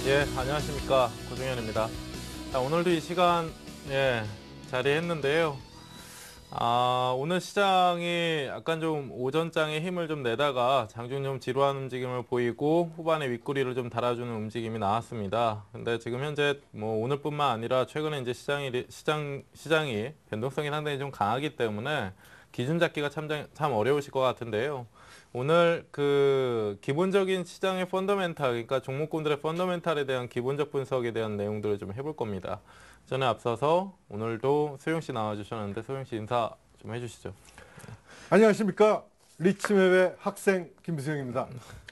예, 안녕하십니까. 고종현입니다. 자, 오늘도 이 시간, 자리했는데요. 오늘 시장이 약간 좀 오전장에 힘을 좀 내다가 장중 좀 지루한 움직임을 보이고 후반에 윗꼬리를 좀 달아주는 움직임이 나왔습니다. 근데 지금 현재 뭐 오늘뿐만 아니라 최근에 이제 시장이 변동성이 상당히 좀 강하기 때문에 기준 잡기가 참 어려우실 것 같은데요. 오늘 그 기본적인 시장의 펀더멘탈, 그러니까 종목군들의 펀더멘탈에 대한 기본적 분석에 대한 내용들을 좀 해볼 겁니다. 전에 앞서서 오늘도 소영 씨 나와주셨는데 소영 씨 인사 좀 해주시죠. 안녕하십니까. 리치맵의 학생 김수영입니다.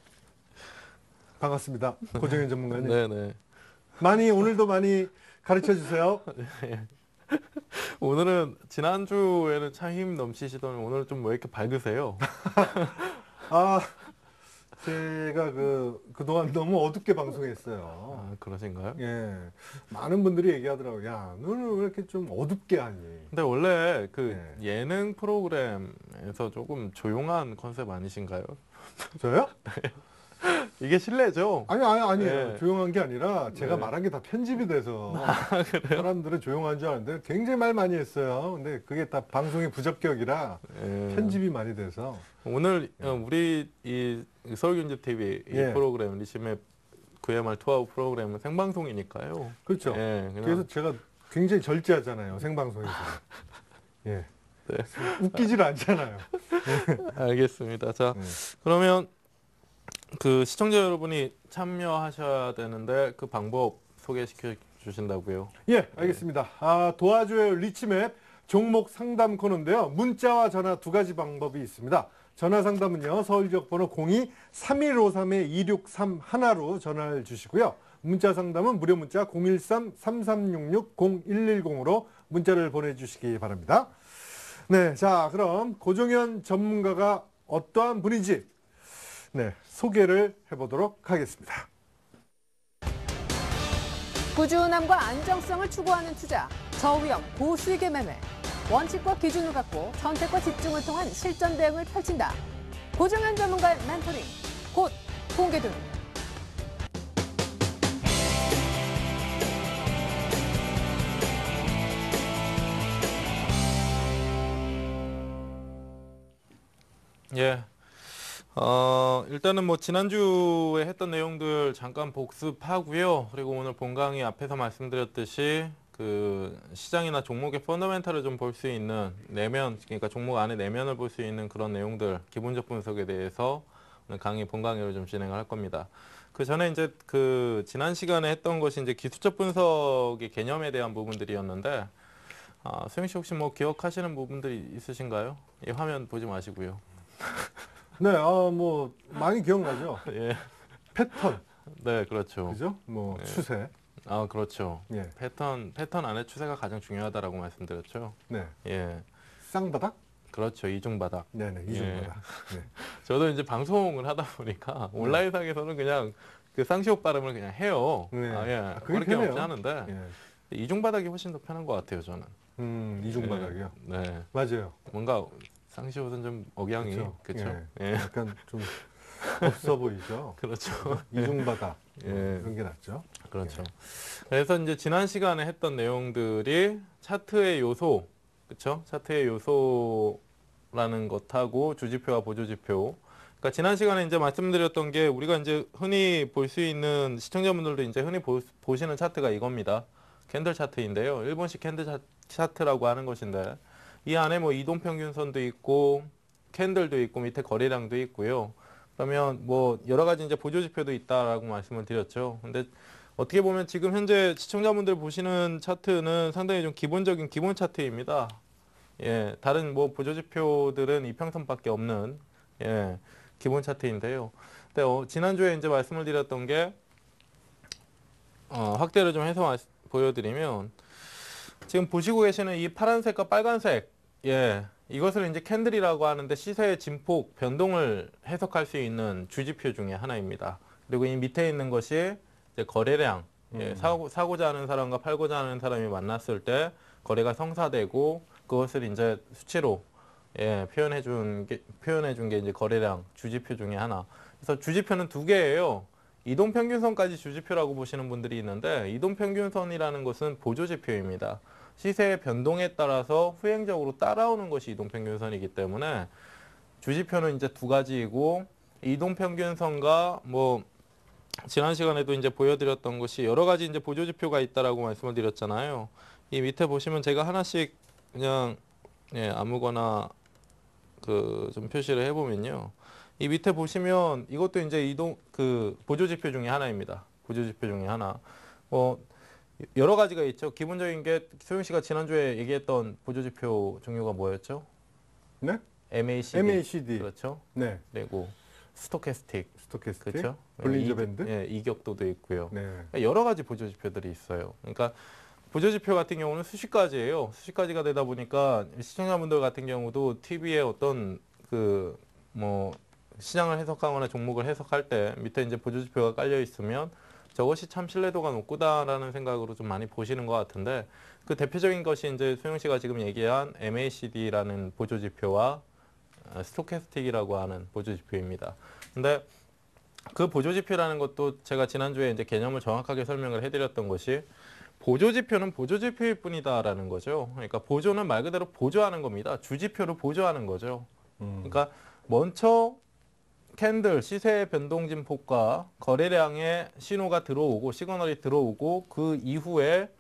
반갑습니다. 고정현 전문가님. 네네. 오늘도 많이 가르쳐 주세요. 오늘은 지난주에는 참 힘 넘치시더니 오늘 좀 왜 이렇게 밝으세요? 아, 제가 그동안 너무 어둡게 방송했어요. 그러신가요? 예. 많은 분들이 얘기하더라고요. 야, 너는 왜 이렇게 좀 어둡게 하니? 근데 원래 그 네. 예능 프로그램에서 조금 조용한 컨셉 아니신가요? 저요? 이게 실례죠? 아니에요. 네. 조용한 게 아니라 제가 네. 말한 게 다 편집이 돼서 그래요? 사람들은 조용한 줄 아는데 굉장히 말 많이 했어요. 근데 그게 다 방송의 부적격이라 예. 편집이 많이 돼서. 오늘 우리 이 서울경제TV 이 예. 프로그램 리시맵 VMR 투아웃 프로그램은 생방송이니까요. 그렇죠. 예, 그냥 그래서 제가 굉장히 절제하잖아요. 생방송에서. 예. 네, 웃기질 않잖아요. 알겠습니다. 자, 네. 그러면 그 시청자 여러분이 참여하셔야 되는데 그 방법 소개시켜 주신다고요. 예, 알겠습니다. 도와줘요 리치맵 종목 상담 코너인데요. 문자와 전화 두 가지 방법이 있습니다. 전화 상담은요. 서울 지역 번호 02-3153-2631로 전화를 주시고요. 문자 상담은 무료 문자 013-3366-0110으로 문자를 보내주시기 바랍니다. 네, 자 그럼 고종현 전문가가 어떠한 분인지 소개를 해보도록 하겠습니다. 꾸준함과 안정성을 추구하는 투자, 저위험, 고수익의 매매, 원칙과 기준을 갖고 선택과 집중을 통한 실전 대응을 펼친다. 고종현 전문가의 멘토링, 곧 공개됩니다. 예. 일단은 뭐 지난주에 했던 내용들 잠깐 복습하고요. 그리고 오늘 본 강의 앞에서 말씀드렸듯이 그 시장이나 종목의 펀더멘탈을 좀 볼 수 있는 내면, 그러니까 종목 안에 내면을 볼 수 있는 그런 내용들, 기본적 분석에 대해서 오늘 본 강의를 좀 진행을 할 겁니다. 그 전에 이제 그 지난 시간에 했던 것이 이제 기술적 분석의 개념에 대한 부분들이었는데, 소영 씨 혹시 뭐 기억하시는 부분들이 있으신가요? 이 화면 보지 마시고요. 네, 뭐 많이 기억나죠? 예. 패턴, 네, 그렇죠. 그죠? 뭐 네. 추세. 그렇죠. 예. 패턴 안에 추세가 가장 중요하다라고 말씀드렸죠. 네. 예. 쌍바닥? 그렇죠. 이중바닥. 네네, 이중바닥. 네. 저도 이제 방송을 하다 보니까 온라인상에서는 그냥 그 쌍시옷 발음을 그냥 해요. 네. 그게 어렵게 편해요. 없이 하는데 예. 이중바닥이 훨씬 더 편한 것 같아요, 저는. 이중바닥이요. 네. 맞아요. 뭔가 쌍시옷은 좀 억양이 그렇죠. 예. 약간 좀 없어 보이죠. 그렇죠. 이중바닥 예. 그런 게 낫죠. 그렇죠. 그래서 이제 지난 시간에 했던 내용들이 차트의 요소, 그렇죠? 차트의 요소라는 것하고 주지표와 보조지표. 그러니까 지난 시간에 이제 말씀드렸던 게 우리가 이제 흔히 볼 수 있는 시청자분들도 이제 흔히 보시는 차트가 이겁니다. 캔들 차트인데요. 일본식 캔들 차트라고 하는 것인데 이 안에 뭐 이동평균선도 있고 캔들도 있고 밑에 거래량도 있고요. 그러면 뭐 여러 가지 이제 보조지표도 있다라고 말씀을 드렸죠. 근데 어떻게 보면 지금 현재 시청자분들 보시는 차트는 상당히 좀 기본적인 기본 차트입니다. 예, 다른 뭐 보조지표들은 이평선밖에 없는 기본 차트인데요. 근데 지난주에 이제 말씀을 드렸던 게 확대를 좀 해서 보여드리면 지금 보시고 계시는 이 파란색과 빨간색, 이것을 이제 캔들이라고 하는데 시세의 진폭, 변동을 해석할 수 있는 주지표 중에 하나입니다. 그리고 이 밑에 있는 것이 이제 거래량, 사고자 하는 사람과 팔고자 하는 사람이 만났을 때 거래가 성사되고 그것을 이제 수치로 표현해 준 게 이제 거래량 주지표 중에 하나. 그래서 주지표는 두 개예요. 이동평균선까지 주지표라고 보시는 분들이 있는데 이동평균선이라는 것은 보조지표입니다. 시세의 변동에 따라서 후행적으로 따라오는 것이 이동평균선이기 때문에 주지표는 이제 두 가지이고 이동평균선과 뭐 지난 시간에도 이제 보여드렸던 것이 여러 가지 이제 보조지표가 있다라고 말씀을 드렸잖아요. 이 밑에 보시면 제가 하나씩 그냥 아무거나 좀 표시를 해보면요. 이 밑에 보시면 이것도 이제 보조지표 중에 하나입니다. 보조지표 중에 하나. 여러 가지가 있죠. 기본적인 게 소영 씨가 지난주에 얘기했던 보조지표 종류가 뭐였죠? 네? MACD. MACD. 그렇죠. 네. 그리고 스토캐스틱. 그렇죠. 볼린저 밴드. 예, 이격도도 있고요. 네. 여러 가지 보조지표들이 있어요. 그러니까 보조지표 같은 경우는 수십 가지예요. 수십 가지가 되다 보니까 시청자분들 같은 경우도 TV에 어떤 시장을 해석하거나 종목을 해석할 때 밑에 이제 보조지표가 깔려 있으면 저것이 참 신뢰도가 높구나라는 생각으로 좀 많이 보시는 것 같은데 그 대표적인 것이 이제 소영 씨가 지금 얘기한 MACD라는 보조지표와 스토캐스틱이라고 하는 보조지표입니다. 근데 그 보조지표라는 것도 제가 지난주에 이제 개념을 정확하게 설명을 해드렸던 것이 보조지표는 보조지표일 뿐이다라는 거죠. 그러니까 보조는 말 그대로 보조하는 겁니다. 주지표를 보조하는 거죠. 그러니까 먼저 캔들 시세의 변동 진폭과 거래량의 신호가 들어오고 시그널이 들어오고 그 이후에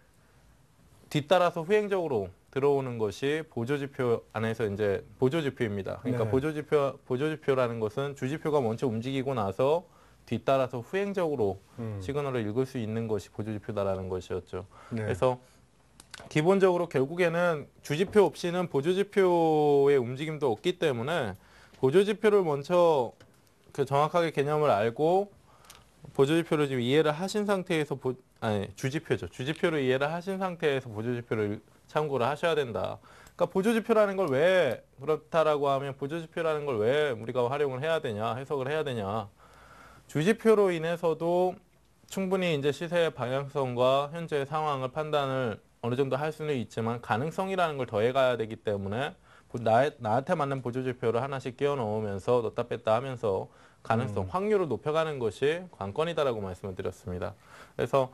뒤따라서 후행적으로 들어오는 것이 보조지표 안에서 이제 보조지표입니다. 그러니까 네. 보조지표라는 것은 주지표가 먼저 움직이고 나서 뒤따라서 후행적으로 시그널을 읽을 수 있는 것이 보조지표다라는 것이었죠. 네. 그래서 기본적으로 결국에는 주지표 없이는 보조지표의 움직임도 없기 때문에 보조지표를 먼저 정확하게 개념을 알고 보조지표를 지금 이해를 하신 상태에서 주지표죠. 주지표를 이해를 하신 상태에서 보조지표를 참고를 하셔야 된다. 그러니까 보조지표라는 걸 왜 그렇다라고 하면 보조지표라는 걸 왜 우리가 활용을 해야 되냐, 해석을 해야 되냐. 주지표로 인해서도 충분히 이제 시세의 방향성과 현재의 상황을 판단을 어느 정도 할 수는 있지만 가능성이라는 걸 더해가야 되기 때문에 나한테 맞는 보조지표를 하나씩 끼워 넣으면서 넣다 뺐다 하면서 가능성, 확률을 높여가는 것이 관건이다라고 말씀을 드렸습니다. 그래서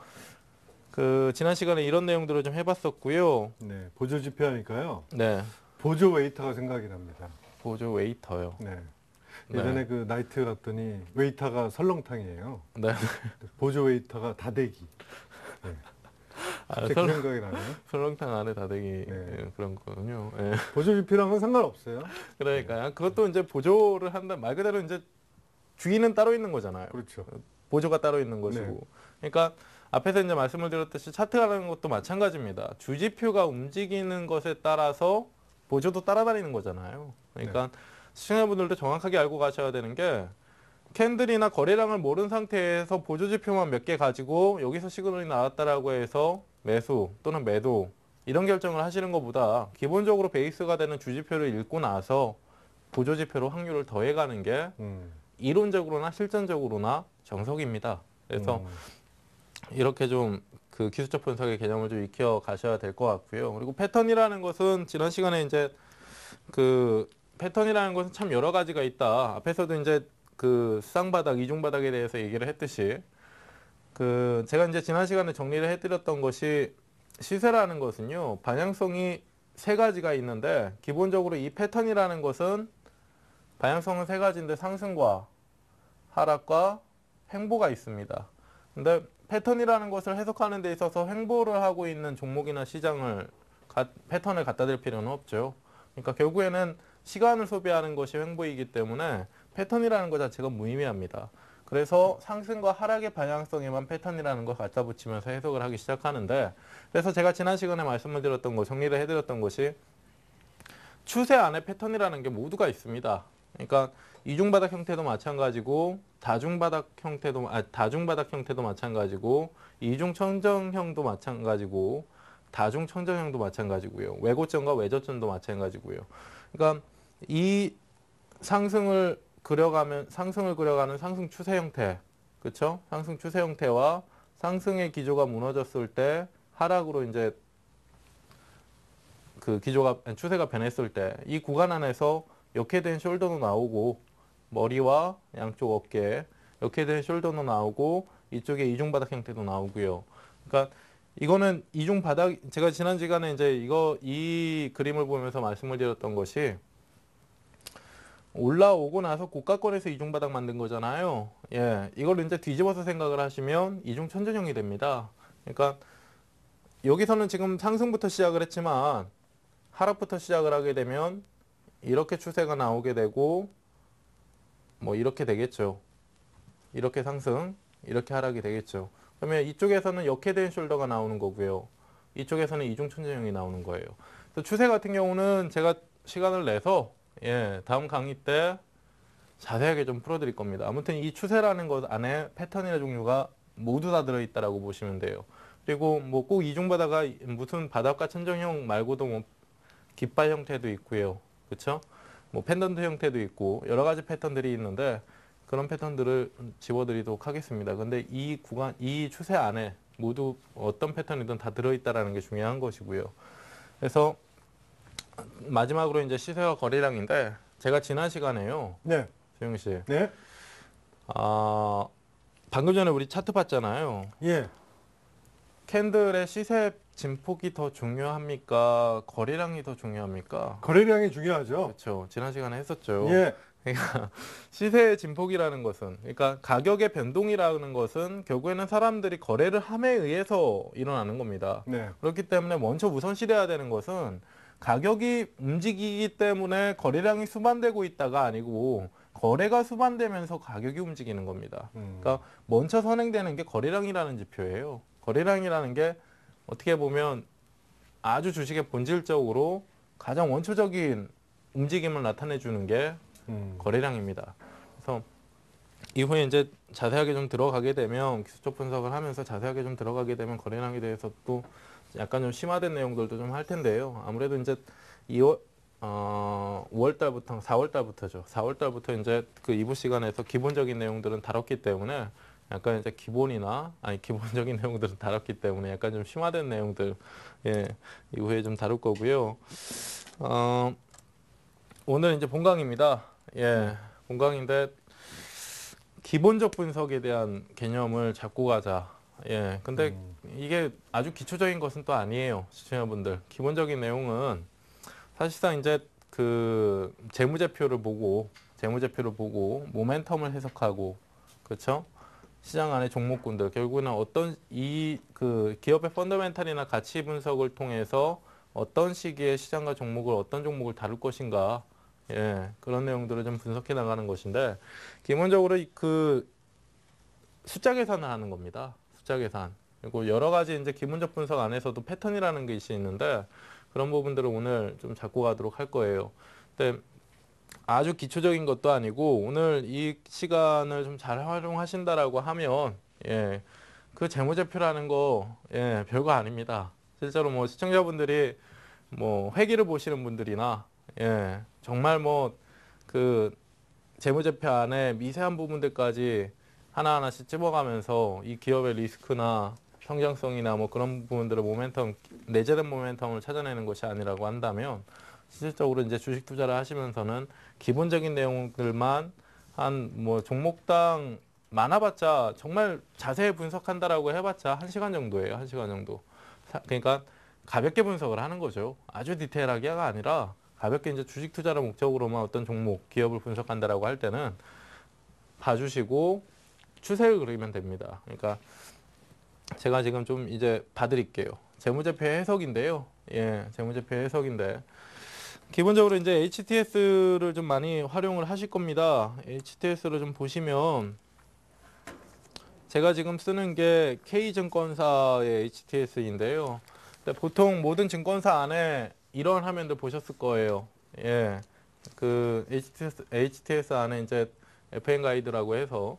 지난 시간에 이런 내용들을 좀 해봤었고요. 네. 보조지표 하니까요. 네, 보조 웨이터가 생각이 납니다. 보조 웨이터요. 네. 네. 예전에 그 나이트 갔더니 웨이터가 설렁탕이에요. 네. 보조 웨이터가 다대기. 네. 그 생각이 나네요. 설렁탕 안에 다대기 네. 그런 거군요. 예. 보조지표랑은 상관없어요. 그러니까요. 그것도 이제 보조를 한다 말 그대로 이제 주인은 따로 있는 거잖아요. 그렇죠. 보조가 따로 있는 것이고. 네. 그러니까 앞에서 이제 말씀을 드렸듯이 차트라는 것도 마찬가지입니다. 주지표가 움직이는 것에 따라서 보조도 따라다니는 거잖아요. 그러니까 시청자분들도 정확하게 알고 가셔야 되는 게 캔들이나 거래량을 모른 상태에서 보조지표만 몇 개 가지고 여기서 시그널이 나왔다라고 해서 매수 또는 매도 이런 결정을 하시는 것보다 기본적으로 베이스가 되는 주지표를 읽고 나서 보조지표로 확률을 더해가는 게 이론적으로나 실전적으로나 정석입니다. 그래서 이렇게 좀 기술적 분석의 개념을 좀 익혀 가셔야 될 것 같고요. 그리고 패턴이라는 것은 지난 시간에 이제 패턴이라는 것은 참 여러 가지가 있다. 앞에서도 이제 쌍바닥, 이중바닥에 대해서 얘기를 했듯이 제가 이제 지난 시간에 정리를 해드렸던 것이 시세라는 것은요. 방향성이 세 가지가 있는데 기본적으로 이 패턴이라는 것은 방향성은 세 가지인데 상승과 하락과 횡보가 있습니다. 근데 패턴이라는 것을 해석하는 데 있어서 횡보를 하고 있는 종목이나 시장을 패턴을 갖다 댈 필요는 없죠. 그러니까 결국에는 시간을 소비하는 것이 횡보이기 때문에 패턴이라는 것 자체가 무의미합니다. 그래서 상승과 하락의 방향성에만 패턴이라는 걸 갖다 붙이면서 해석을 하기 시작하는데 그래서 제가 지난 시간에 말씀을 드렸던 거, 정리를 해드렸던 것이 추세 안에 패턴이라는 게 모두가 있습니다. 그러니까 이중바닥 형태도 마찬가지고 다중바닥 형태도 마찬가지고 이중천정형도 마찬가지고 다중천정형도 마찬가지고요. 외고점과 외저점도 마찬가지고요. 그러니까 이 상승을 그려가는 상승 추세 형태, 그렇죠? 상승 추세 형태와 상승의 기조가 무너졌을 때 하락으로 이제 추세가 변했을 때 이 구간 안에서 역회된 숄더도 나오고 머리와 양쪽 어깨 역해된 숄더도 나오고 이쪽에 이중바닥 형태도 나오고요. 그러니까 이거는 이중바닥, 제가 지난 시간에 이제 이 그림을 보면서 말씀을 드렸던 것이 올라오고 나서 고가권에서 이중바닥 만든 거잖아요. 예, 이걸 이제 뒤집어서 생각을 하시면 이중천전형이 됩니다. 그러니까 여기서는 지금 상승부터 시작을 했지만 하락부터 시작을 하게 되면 이렇게 추세가 나오게 되고 뭐 이렇게 되겠죠. 이렇게 상승, 이렇게 하락이 되겠죠. 그러면 이쪽에서는 역해된 숄더가 나오는 거고요. 이쪽에서는 이중천전형이 나오는 거예요. 그래서 추세 같은 경우는 제가 시간을 내서 다음 강의 때 자세하게 좀 풀어드릴 겁니다. 아무튼 이 추세라는 것 안에 패턴이나 종류가 모두 다 들어있다라고 보시면 돼요. 그리고 뭐 꼭 이중바닥가 무슨 바닥과 천정형 말고도 뭐 깃발 형태도 있고요. 그렇죠? 뭐 펜던트 형태도 있고 여러 가지 패턴들이 있는데 그런 패턴들을 집어드리도록 하겠습니다. 근데 이 구간, 이 추세 안에 모두 어떤 패턴이든 다 들어있다라는 게 중요한 것이고요. 그래서 마지막으로 이제 시세와 거래량인데 제가 지난 시간에요. 네. 조영 씨. 네. 방금 전에 우리 차트 봤잖아요. 예. 캔들의 시세 진폭이 더 중요합니까? 거래량이 더 중요합니까? 거래량이 중요하죠. 그렇죠. 지난 시간에 했었죠. 예. 그러니까 시세의 진폭이라는 것은, 그러니까 가격의 변동이라는 것은 결국에는 사람들이 거래를 함에 의해서 일어나는 겁니다. 네. 그렇기 때문에 먼저 우선시돼야 되는 것은 가격이 움직이기 때문에 거래량이 수반되고 있다가 아니고 거래가 수반되면서 가격이 움직이는 겁니다. 그러니까 먼저 선행되는 게 거래량이라는 지표예요. 거래량이라는 게 어떻게 보면 아주 주식의 본질적으로 가장 원초적인 움직임을 나타내 주는 게 거래량입니다. 그래서 이후에 이제 자세하게 좀 들어가게 되면 기술적 분석을 하면서 자세하게 좀 들어가게 되면 거래량에 대해서 또 약간 좀 심화된 내용들도 좀 할 텐데요. 아무래도 이제 5월 달부터 4월 달부터죠. 4월 달부터 이제 그 2부 시간에서 기본적인 내용들은 다뤘기 때문에 약간 이제 기본적인 내용들은 다뤘기 때문에 약간 좀 심화된 내용들 이후에 좀 다룰 거고요. 오늘 이제 본강입니다. 본강인데 기본적 분석에 대한 개념을 잡고 가자. 근데 이게 아주 기초적인 것은 또 아니에요, 시청자분들. 기본적인 내용은 사실상 이제 그 재무제표를 보고 모멘텀을 해석하고, 그렇죠? 시장 안의 종목군들 결국에는 어떤 그 기업의 펀더멘탈이나 가치 분석을 통해서 어떤 시기에 시장과 종목을 어떤 종목을 다룰 것인가, 그런 내용들을 좀 분석해 나가는 것인데 기본적으로 그 숫자 계산을 하는 겁니다. 숫자 계산. 그리고 여러 가지 이제 기본적 분석 안에서도 패턴이라는 것이 있는데 그런 부분들을 오늘 좀 잡고 가도록 할 거예요. 근데 아주 기초적인 것도 아니고 오늘 이 시간을 좀 잘 활용하신다라고 하면 그 재무제표라는 거 별거 아닙니다. 실제로 뭐 시청자분들이 뭐 회계를 보시는 분들이나 정말 뭐 그 재무제표 안에 미세한 부분들까지 하나하나씩 집어가면서 이 기업의 리스크나 성장성이나 뭐 그런 부분들의 모멘텀, 내재된 모멘텀을 찾아내는 것이 아니라고 한다면 실질적으로 이제 주식 투자를 하시면서는 기본적인 내용들만 한 뭐 종목당 많아봤자 정말 자세히 분석한다라고 해봤자 1시간 정도예요. 1시간 정도. 그러니까 가볍게 분석을 하는 거죠. 아주 디테일하게가 아니라 가볍게 이제 주식 투자를 목적으로만 어떤 종목, 기업을 분석한다라고 할 때는 봐주시고 추세를 그리면 됩니다. 그러니까 제가 지금 좀 이제 봐드릴게요. 재무제표 해석인데요. 재무제표 해석인데 기본적으로 이제 HTS를 좀 많이 활용을 하실 겁니다. HTS를 좀 보시면 제가 지금 쓰는 게 K증권사의 HTS인데요. 보통 모든 증권사 안에 이런 화면들 보셨을 거예요. 그 HTS 안에 이제 FN 가이드라고 해서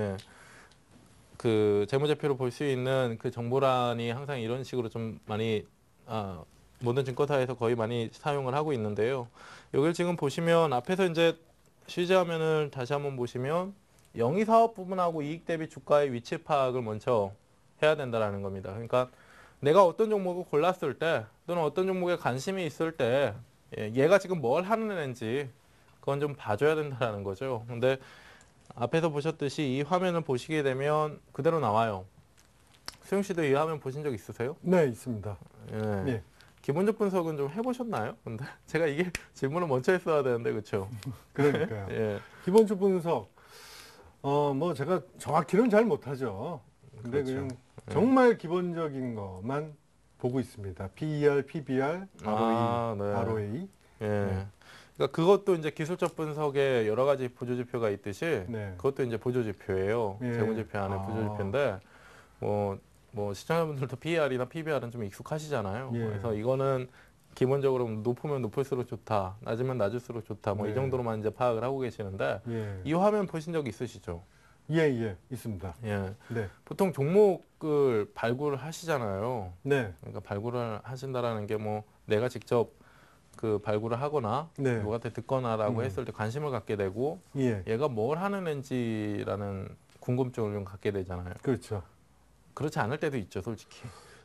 그 재무제표를 볼 수 있는 그 정보란이 항상 이런 식으로 좀 많이 모든 증권사에서 거의 많이 사용을 하고 있는데요. 여기를 지금 보시면 앞에서 이제 쉬지 화면을 다시 한번 보시면 영위사업 부분하고 이익 대비 주가의 위치 파악을 먼저 해야 된다라는 겁니다. 그러니까 내가 어떤 종목을 골랐을 때 또는 어떤 종목에 관심이 있을 때 얘가 지금 뭘 하는 애인지 그건 좀 봐줘야 된다라는 거죠. 근데 앞에서 보셨듯이 이 화면을 보시게 되면 그대로 나와요. 수영 씨도 이 화면 보신 적 있으세요? 네, 있습니다. 예. 예. 기본적 분석은 좀 해보셨나요? 근데 제가 이게 질문을 먼저 했어야 되는데 그렇죠? 그러니까요. 예. 기본적 분석, 뭐 제가 정확히는 잘 못하죠. 근데 그렇죠. 그냥 정말 기본적인 것만 보고 있습니다. PER, PBR, ROE, 네. ROA. 예. 네. 그러니까 그것도 이제 기술적 분석에 여러 가지 보조지표가 있듯이 네. 그것도 이제 보조지표예요. 예. 재무지표 안에 보조지표인데 뭐 시청자분들도 PER이나 PBR은 좀 익숙하시잖아요. 예. 그래서 이거는 기본적으로 높으면 높을수록 좋다, 낮으면 낮을수록 좋다, 뭐 이 네. 정도로만 이제 파악을 하고 계시는데 예. 이 화면 보신 적 있으시죠? 예, 예, 있습니다. 예. 네. 보통 종목을 발굴을 하시잖아요. 네. 그러니까 발굴을 하신다라는 게 뭐 내가 직접 그 발굴을 하거나 네. 누구한테 듣거나라고 했을 때 관심을 갖게 되고 예. 얘가 뭘 하는 앤지라는 궁금증을 좀 갖게 되잖아요. 그렇죠. 그렇지 않을 때도 있죠, 솔직히.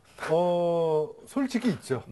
솔직히 있죠.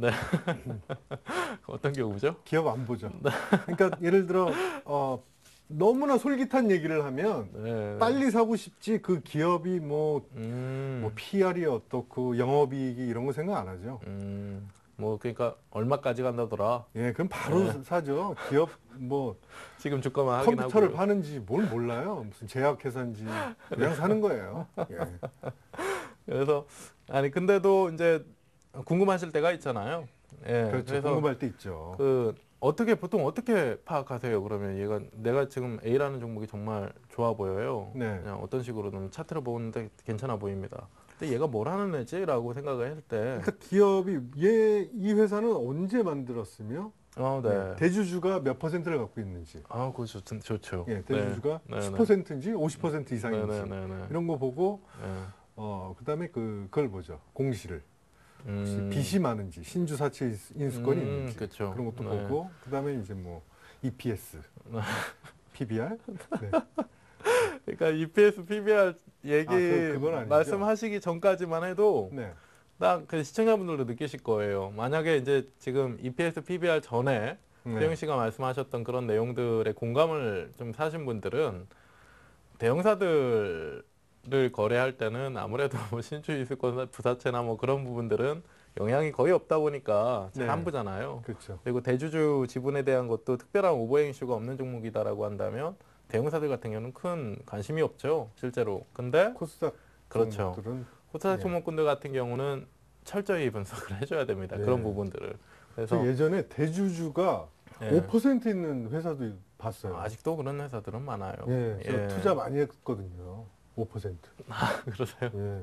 어떤 경우죠? 기업 안 보죠. 그러니까 예를 들어, 너무나 솔깃한 얘기를 하면 네. 빨리 사고 싶지 그 기업이 뭐 PR이 어떻고 영업이익이 이런 거 생각 안 하죠. 뭐 그러니까 얼마까지 간다더라. 예, 그럼 바로 사죠. 기업 뭐 지금 주가만 확인하고. 컴퓨터를 파는지 뭘 몰라요. 무슨 제약회사인지 그냥 사는 거예요. 예. 그래서 아니 근데도 이제 궁금하실 때가 있잖아요. 예. 그렇죠. 그래서 궁금할 때 있죠. 보통 어떻게 파악하세요? 그러면 얘가 내가 지금 A라는 종목이 정말 좋아 보여요. 네. 그냥 어떤 식으로든 차트를 보는데 괜찮아 보입니다. 근데 얘가 뭘 하는 애지라고 생각을 할 때, 그러니까 기업이 이 회사는 언제 만들었으며 네. 대주주가 몇 퍼센트를 갖고 있는지, 그거 좋죠. 예, 대주주가 네. 10%인지 50% 이상인지 네네네. 이런 거 보고 네. 그다음에 그걸 보죠. 공시를. 혹시 빚이 많은지, 신주 사채 인수권이 있는지 그쵸. 그런 것도 네. 보고 그다음에 이제 뭐 EPS, PBR. 네. 그러니까 EPS, PBR 얘기 그건 아니죠. 말씀하시기 전까지만 해도 네. 딱 그 시청자분들도 느끼실 거예요. 만약에 이제 지금 EPS, PBR 전에 수영 씨가 말씀하셨던 그런 내용들에 공감을 좀 사신 분들은 대형사들을 거래할 때는 아무래도 뭐 신주이수권 부사채나 뭐 그런 부분들은 영향이 거의 없다 보니까 잘 안 네. 보잖아요. 그렇죠. 그리고 대주주 지분에 대한 것도 특별한 오버행 이슈가 없는 종목이다라고 한다면 대형사들 같은 경우는 큰 관심이 없죠, 실제로. 근데 코스닥 그렇죠. 종목들은 코스닥 예. 종목군들 같은 경우는 철저히 분석을 해줘야 됩니다. 네. 그런 부분들을. 그래서 저 예전에 대주주가 예. 5% 있는 회사도 봤어요. 아직도 그런 회사들은 많아요. 예, 저 예. 투자 많이 했거든요. 5%. 그러세요? 예.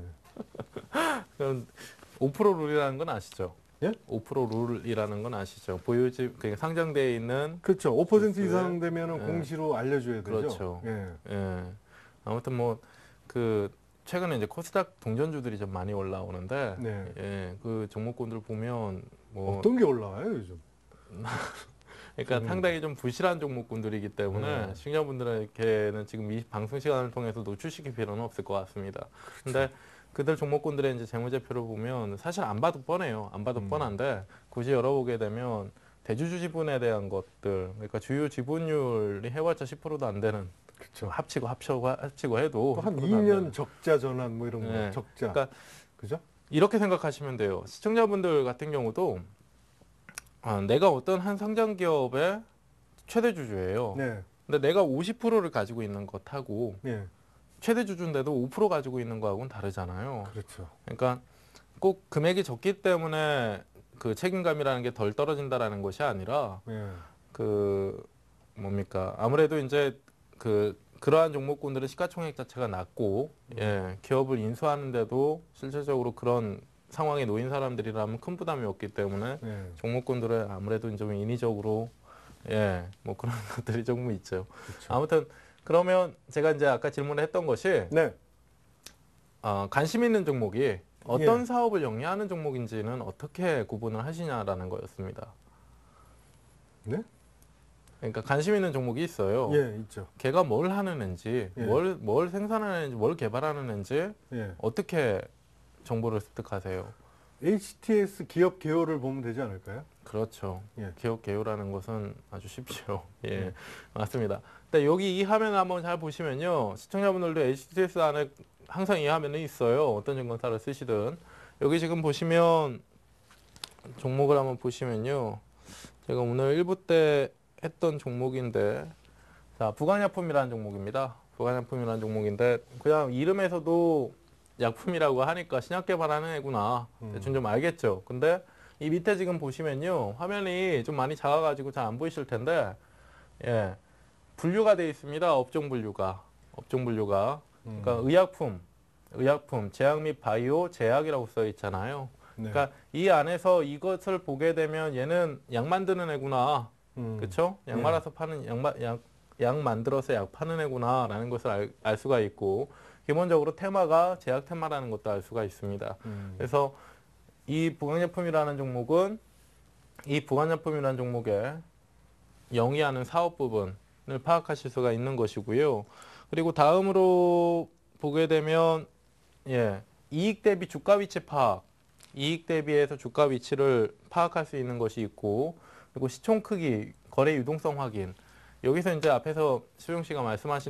그럼 5% 룰이라는 건 아시죠? 예? 5% 룰이라는 건 아시죠? 보유지 그러니까 상장되어 있는 그렇죠. 5% 주스에, 이상 되면은 예. 공시로 알려줘야 되죠. 그렇죠. 예. 예. 아무튼 뭐 그 최근에 이제 코스닥 동전주들이 좀 많이 올라오는데 네. 예, 그 종목군들 보면 뭐 어떤 게 올라와요 요즘? 그러니까 상당히 좀 부실한 종목군들이기 때문에 네. 시청자분들에게는 지금 이 방송 시간을 통해서 노출시킬 필요는 없을 것 같습니다. 근데 그들 종목군들의 이제 재무제표를 보면 사실 안 봐도 뻔해요. 안 봐도 뻔한데 굳이 열어보게 되면 대주주 지분에 대한 것들, 그러니까 주요 지분율이 해봤자 10%도 안 되는, 그렇죠. 합치고 해도 또 한 10%도 안 2년 되는. 적자 전환 뭐 이런 거 네. 적자. 그러니까 그죠? 이렇게 생각하시면 돼요. 시청자분들 같은 경우도 내가 어떤 한 상장 기업의 최대 주주예요. 네. 근데 내가 50%를 가지고 있는 것하고 네. 최대 주주인데도 5% 가지고 있는 거하고는 다르잖아요. 그렇죠. 그러니까 꼭 금액이 적기 때문에 그 책임감이라는 게 덜 떨어진다라는 것이 아니라 예. 그 뭡니까 아무래도 이제 그러한 종목군들은 시가총액 자체가 낮고 예, 기업을 인수하는데도 실질적으로 그런 상황에 놓인 사람들이라면 큰 부담이 없기 때문에 예. 종목군들은 아무래도 좀 인위적으로 예, 뭐 그런 것들이 조금 있죠. 그렇죠. 아무튼 그러면 제가 이제 아까 질문을 했던 것이 네. 관심 있는 종목이 어떤 예. 사업을 영위하는 종목인지는 어떻게 구분을 하시냐라는 거였습니다. 네? 그러니까 관심 있는 종목이 있어요. 예, 있죠. 걔가 뭘 하는 애인지, 예. 뭘 생산하는 애인지, 뭘 개발하는 애인지 예. 어떻게 정보를 습득하세요? HTS 기업 개요를 보면 되지 않을까요? 그렇죠. 예. 기업 개요라는 것은 아주 쉽죠. 예, 맞습니다. 근데 여기 이 화면을 한번 잘 보시면요. 시청자분들도 HTS 안에 항상 이 화면은 있어요. 어떤 증권사를 쓰시든. 여기 지금 보시면 종목을 한번 보시면요. 제가 오늘 1부 때 했던 종목인데, 자, 부관약품이라는 종목입니다. 부관약품이라는 종목인데, 그냥 이름에서도 약품이라고 하니까 신약 개발하는 애구나. 대충 좀 알겠죠. 근데 이 밑에 지금 보시면요. 화면이 좀 많이 작아가지고 잘 안 보이실 텐데, 예. 분류가 되어 있습니다. 업종 분류가. 업종 분류가. 그러니까 의약품, 제약 및 바이오, 제약이라고 써 있잖아요. 네. 그러니까 이 안에서 이것을 보게 되면 얘는 약 만드는 애구나. 그렇죠? 약 예. 말아서 파는 약 만들어서 약 파는 애구나라는 것을 알 수가 있고 기본적으로 테마가 제약 테마라는 것도 알 수가 있습니다. 그래서 이 부관약품이라는 종목은 이 부관약품이라는 종목에 영위하는 사업 부분을 파악하실 수가 있는 것이고요. 그리고 다음으로 보게 되면 예, 이익 대비 주가 위치 파악, 이익 대비해서 주가 위치를 파악할 수 있는 것이 있고 그리고 시총 크기, 거래 유동성 확인. 여기서 이제 앞에서 수용 씨가 말씀하신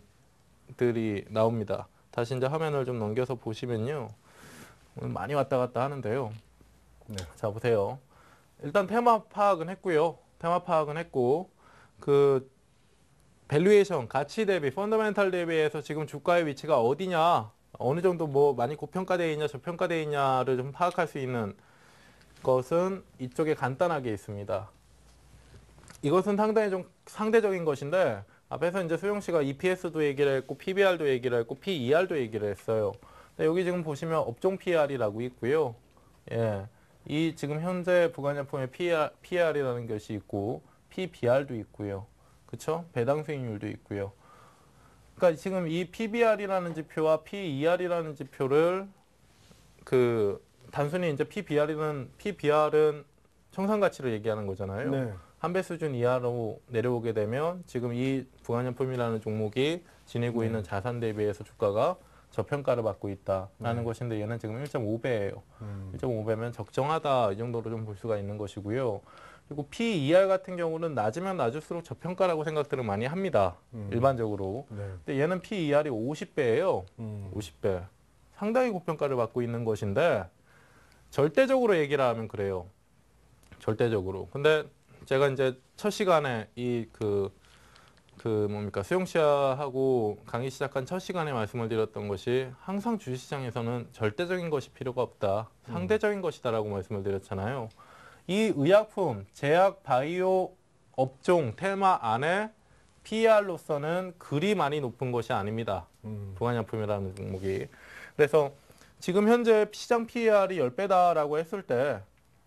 내용들이 나옵니다. 다시 이제 화면을 좀 넘겨서 보시면요. 오늘 많이 왔다 갔다 하는데요. 네. 자, 보세요. 일단 테마 파악은 했고요. 테마 파악은 했고 그 밸류에이션, 가치 대비, 펀더멘탈 대비해서 지금 주가의 위치가 어디냐, 어느 정도 뭐 많이 고평가되어 있냐, 저평가되어 있냐를 좀 파악할 수 있는 것은 이쪽에 간단하게 있습니다. 이것은 상당히 좀 상대적인 것인데 앞에서 이제 수용 씨가 EPS도 얘기를 했고 PBR도 얘기를 했고 PER도 얘기를 했어요. 근데 여기 지금 보시면 업종 PR이라고 있고요. 예. 이 지금 현재 부관약품의 PR이라는 것이 있고 PBR도 있고요. 그렇죠? 배당 수익률도 있고요. 그러니까 지금 이 PBR이라는 지표와 PER이라는 지표를 그 단순히 이제 PBR은 청산 가치를 얘기하는 거잖아요. 네. 한 배 수준 이하로 내려오게 되면 지금 이 부관약품이라는 종목이 지니고 있는 자산 대비해서 주가가 저평가를 받고 있다라는 것인데 얘는 지금 1.5배예요. 1.5배면 적정하다 이 정도로 좀 볼 수가 있는 것이고요. 그리고 PER 같은 경우는 낮으면 낮을수록 저평가라고 생각들을 많이 합니다. 일반적으로. 네. 근데 얘는 PER이 50배예요. 50배. 상당히 고평가를 받고 있는 것인데 절대적으로 얘기를 하면 그래요. 절대적으로. 근데 제가 이제 첫 시간에 수용 씨하고 강의 시작한 첫 시간에 말씀을 드렸던 것이 항상 주식시장에서는 절대적인 것이 필요가 없다. 상대적인 것이다라고 말씀을 드렸잖아요. 이 의약품, 제약, 바이오 업종, 테마 안에 PER로서는 그리 많이 높은 것이 아닙니다. 부관약품이라는 종목이. 그래서 지금 현재 시장 PER이 10배다라고 했을 때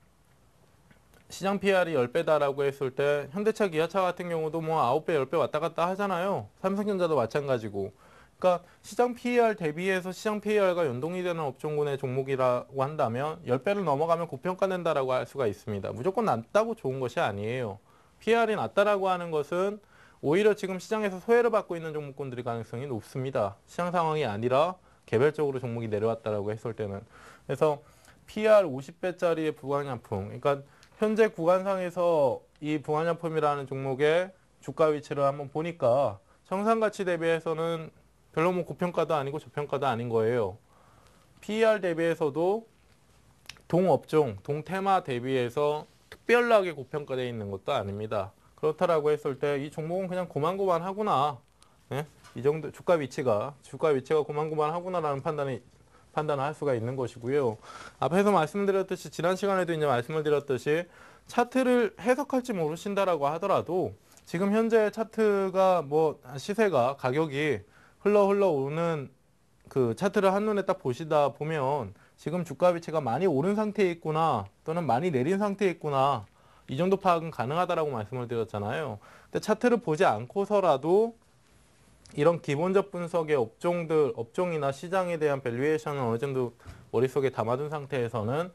시장 PR이 10배다라고 했을 때 현대차, 기아차 같은 경우도 뭐 9배, 10배 왔다 갔다 하잖아요. 삼성전자도 마찬가지고. 그러니까 시장 PER 대비해서 시장 PER가 연동이 되는 업종군의 종목이라고 한다면 10배를 넘어가면 고평가된다라고 할 수가 있습니다. 무조건 낮다고 좋은 것이 아니에요. PER이 낮다라고 하는 것은 오히려 지금 시장에서 소외를 받고 있는 종목군들이 가능성이 높습니다. 시장 상황이 아니라 개별적으로 종목이 내려왔다라고 했을 때는. 그래서 PER 50배짜리의 부관약품, 그러니까 현재 구간상에서 이 부관약품이라는 종목의 주가 위치를 한번 보니까 청산가치 대비해서는 별로 뭐 고평가도 아니고 저평가도 아닌 거예요. PER 대비해서도 동업종, 동테마 대비해서 특별하게 고평가되어 있는 것도 아닙니다. 그렇다라고 했을 때 이 종목은 그냥 고만고만하구나. 네? 이 정도 주가 위치가 고만고만하구나라는 판단을 할 수가 있는 것이고요. 앞에서 말씀드렸듯이 지난 시간에도 이제 말씀을 드렸듯이 차트를 해석할지 모르신다라고 하더라도 지금 현재 차트가 뭐 시세가 가격이 흘러 오는 그 차트를 한눈에 딱 보시다 보면 지금 주가 위치가 많이 오른 상태에 있구나 또는 많이 내린 상태에 있구나 이 정도 파악은 가능하다라고 말씀을 드렸잖아요. 근데 차트를 보지 않고서라도 이런 기본적 분석의 업종이나 시장에 대한 밸류에이션을 어느 정도 머릿속에 담아둔 상태에서는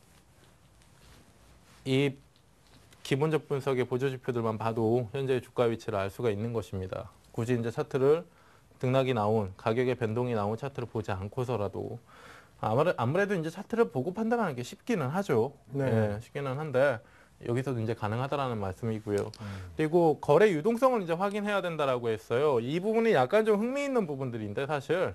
이 기본적 분석의 보조지표들만 봐도 현재의 주가 위치를 알 수가 있는 것입니다. 굳이 이제 차트를 등락이 나온, 가격의 변동이 나온 차트를 보지 않고서라도 아무래도 이제 차트를 보고 판단하는 게 쉽기는 하죠. 네. 예, 쉽기는 한데 여기서도 이제 가능하다라는 말씀이고요. 그리고 거래 유동성을 이제 확인해야 된다라고 했어요. 이 부분이 약간 좀 흥미있는 부분들인데 사실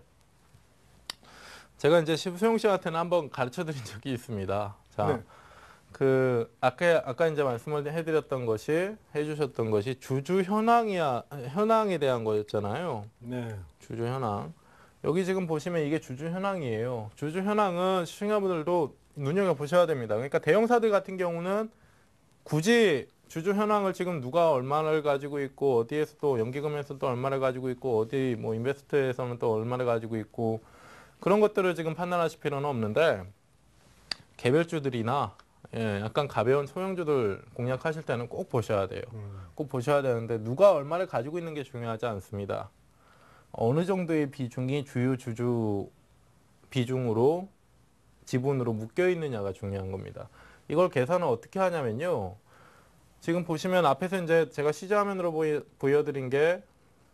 제가 이제 수용 씨한테는 한번 가르쳐 드린 적이 있습니다. 자, 네. 그 아까 이제 말씀을 해주셨던 것이 주주 현황에 대한 거였잖아요. 네. 주주 현황. 여기 지금 보시면 이게 주주 현황이에요. 주주 현황은 시청자분들도 눈여겨 보셔야 됩니다. 그러니까 대형사들 같은 경우는 굳이 주주 현황을 지금 누가 얼마를 가지고 있고 어디에서 또 연기금에서 또 얼마를 가지고 있고 어디 뭐 인베스트에서는 또 얼마를 가지고 있고 그런 것들을 지금 판단하실 필요는 없는데 개별주들이나 약간 가벼운 소형주들 공략하실 때는 꼭 보셔야 돼요. 꼭 보셔야 되는데 누가 얼마를 가지고 있는 게 중요하지 않습니다. 어느 정도의 비중이 주요 주주 비중으로 지분으로 묶여 있느냐가 중요한 겁니다. 이걸 계산을 어떻게 하냐면요. 지금 보시면 앞에서 이제 제가 시즈화면으로 보여드린 게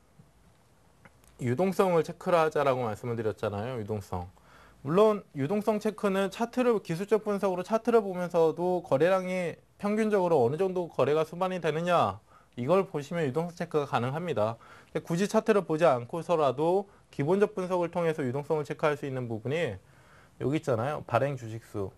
유동성을 체크를 하자라고 말씀을 드렸잖아요. 유동성. 물론 유동성 체크는 기술적 분석으로 차트를 보면서도 거래량이 평균적으로 어느 정도 거래가 수반이 되느냐 이걸 보시면 유동성 체크가 가능합니다. 근데 굳이 차트를 보지 않고서라도 기본적 분석을 통해서 유동성을 체크할 수 있는 부분이 여기 있잖아요. 발행 주식수.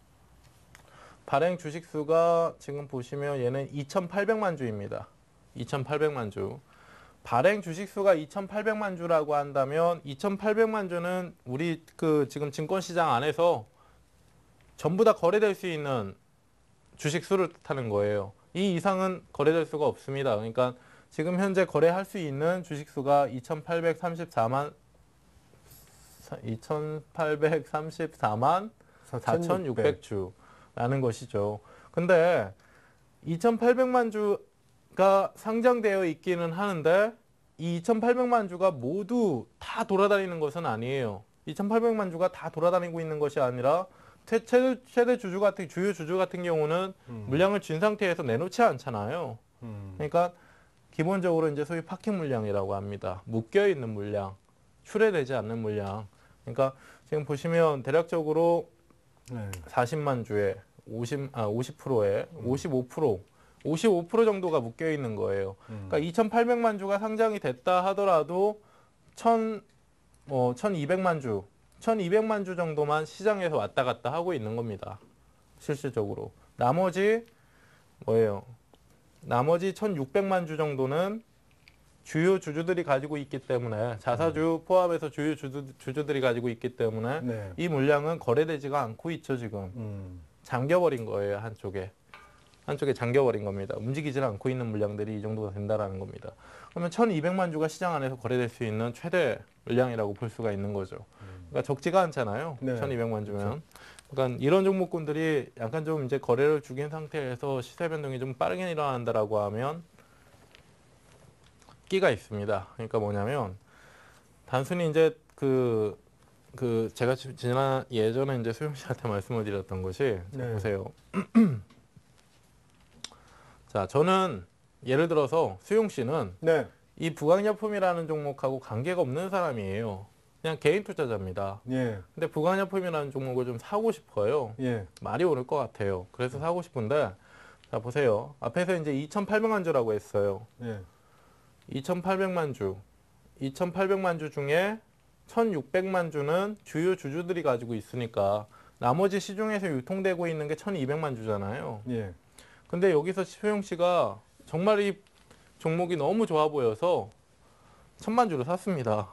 발행 주식수가 지금 보시면 얘는 2,800만 주입니다. 2,800만 주. 발행 주식수가 2,800만 주라고 한다면 2,800만 주는 우리 지금 증권시장 안에서 전부 다 거래될 수 있는 주식수를 뜻하는 거예요. 이 이상은 거래될 수가 없습니다. 그러니까 지금 현재 거래할 수 있는 주식수가 2,834만 4,600주라는 것이죠. 근데 2,800만 주가 상장되어 있기는 하는데 이 2,800만 주가 모두 다 돌아다니는 것은 아니에요. 2,800만 주가 다 돌아다니고 있는 것이 아니라 최대 주요 주주 같은 경우는 물량을 쥔 상태에서 내놓지 않잖아요. 그러니까 기본적으로 이제 소위 파킹 물량이라고 합니다. 묶여 있는 물량, 출회되지 않는 물량. 그러니까 지금 보시면 대략적으로 40만 주에 50%에 55% 정도가 묶여 있는 거예요. 그러니까 2,800만 주가 상장이 됐다 하더라도 1,200만 주 정도만 시장에서 왔다 갔다 하고 있는 겁니다. 실질적으로. 나머지 뭐예요? 나머지 1,600만 주 정도는 주요 주주들이 가지고 있기 때문에 자사주 포함해서 주요 주주들이 가지고 있기 때문에 이 물량은 거래되지가 않고 있죠. 지금 잠겨버린 거예요. 한쪽에 잠겨버린 겁니다. 움직이질 않고 있는 물량들이 이 정도가 된다라는 겁니다. 그러면 1,200만 주가 시장 안에서 거래될 수 있는 최대 물량이라고 볼 수가 있는 거죠. 그러니까 적지가 않잖아요. 1,200만 주면. 그러니까 이런 종목군들이 약간 좀 이제 거래를 죽인 상태에서 시세 변동이 좀 빠르게 일어난다라고 하면 끼가 있습니다. 그러니까 뭐냐면 단순히 이제 제가 예전에 이제 수영 씨한테 말씀을 드렸던 것이 보세요. 자, 저는 예를 들어서 수용 씨는 이 부강약품이라는 종목하고 관계가 없는 사람이에요. 그냥 개인 투자자입니다. 근데 부강약품이라는 종목을 좀 사고 싶어요. 말이 오를 것 같아요. 그래서 사고 싶은데 자 보세요. 앞에서 이제 2,800만 주라고 했어요. 2,800만 주 중에 1,600만 주는 주요 주주들이 가지고 있으니까 나머지 시중에서 유통되고 있는 게 1,200만 주잖아요. 근데 여기서 소영 씨가 정말 이 종목이 너무 좋아 보여서 1,000만 주를 샀습니다.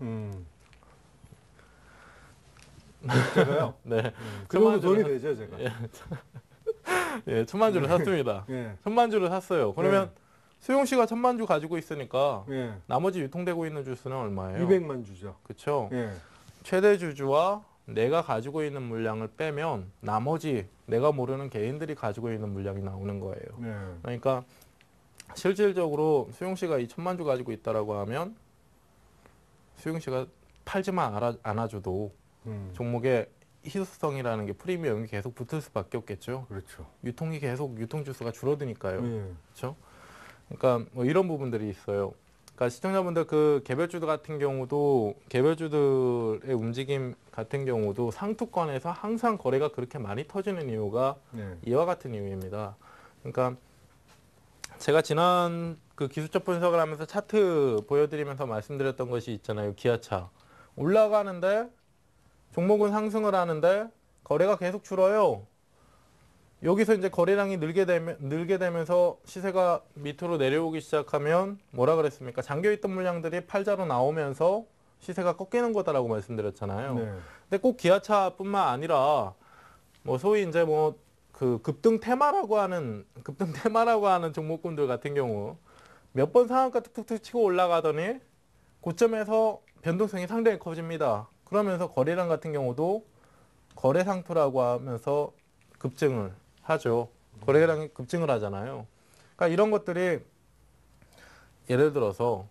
제가요? 네. 그 정도 돈이 되죠, 제가. 1,000만 주를 샀습니다. 1,000만 주를 샀어요. 그러면 수용 씨가 1,000만 주 가지고 있으니까 나머지 유통되고 있는 주수는 얼마예요? 200만 주죠. 그렇죠. 최대 주주와 내가 가지고 있는 물량을 빼면 나머지 내가 모르는 개인들이 가지고 있는 물량이 나오는 거예요. 그러니까 실질적으로 수용 씨가 2,000만 주 가지고 있다라고 하면 수용 씨가 팔지만 않아줘도 종목의 희소성이라는 게 프리미엄이 계속 붙을 수밖에 없겠죠. 그렇죠. 유통 주수가 줄어드니까요. 그렇죠. 그러니까 뭐 이런 부분들이 있어요. 그러니까 시청자분들 개별주들 같은 경우도 개별주들의 움직임 같은 경우도 상투권에서 항상 거래가 그렇게 많이 터지는 이유가 이와 같은 이유입니다. 그러니까 제가 지난 그 기술적 분석을 하면서 차트 보여드리면서 말씀드렸던 것이 있잖아요. 기아차. 올라가는데 종목은 상승을 하는데 거래가 계속 줄어요. 여기서 이제 거래량이 늘게 되면서 시세가 밑으로 내려오기 시작하면 뭐라 그랬습니까? 잠겨있던 물량들이 팔자로 나오면서 시세가 꺾이는 거다라고 말씀드렸잖아요. 네. 근데 꼭 기아차뿐만 아니라 뭐 소위 이제 뭐 그 급등 테마라고 하는 종목군들 같은 경우 몇 번 상한가 툭툭툭 치고 올라가더니 고점에서 변동성이 상당히 커집니다. 그러면서 거래량 같은 경우도 거래 상투라고 하면서 급증을 하죠. 거래량이 급증을 하잖아요. 그러니까 이런 것들이 예를 들어서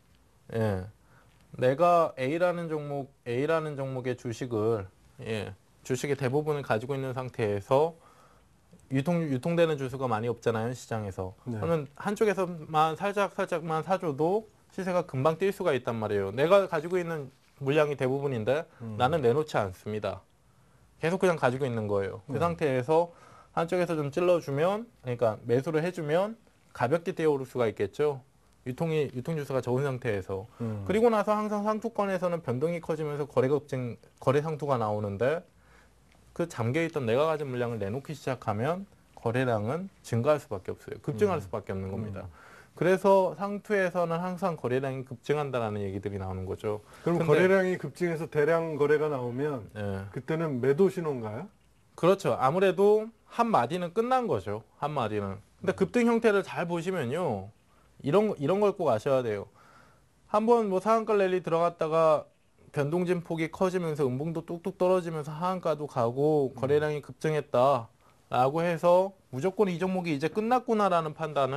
내가 A라는 종목의 주식을 주식의 대부분을 가지고 있는 상태에서 유통되는 주수가 많이 없잖아요, 시장에서. 네. 그러면 한쪽에서만 살짝만 사줘도 시세가 금방 뛸 수가 있단 말이에요. 내가 가지고 있는 물량이 대부분인데 나는 내놓지 않습니다. 계속 그냥 가지고 있는 거예요. 그 상태에서 한쪽에서 좀 찔러주면, 그러니까 매수를 해주면 가볍게 뛰어오를 수가 있겠죠. 유통 주수가 적은 상태에서. 그리고 나서 항상 상투권에서는 변동이 커지면서 거래 상투가 나오는데 그 잠겨있던 내가 가진 물량을 내놓기 시작하면 거래량은 증가할 수밖에 없어요. 급증할 수밖에 없는 겁니다. 그래서 상투에서는 항상 거래량이 급증한다라는 얘기들이 나오는 거죠. 그럼 근데- 거래량이 급증해서 대량 거래가 나오면 예. 그때는 매도 신호인가요? 그렇죠. 아무래도 한 마디는 끝난 거죠. 한 마디는. 근데 급등 형태를 잘 보시면요. 이런 걸 꼭 아셔야 돼요. 한번 뭐 상한가 랠리 들어갔다가 변동진 폭이 커지면서 음봉도 뚝뚝 떨어지면서 하한가도 가고 거래량이 급증했다라고 해서 무조건 이 종목이 이제 끝났구나라는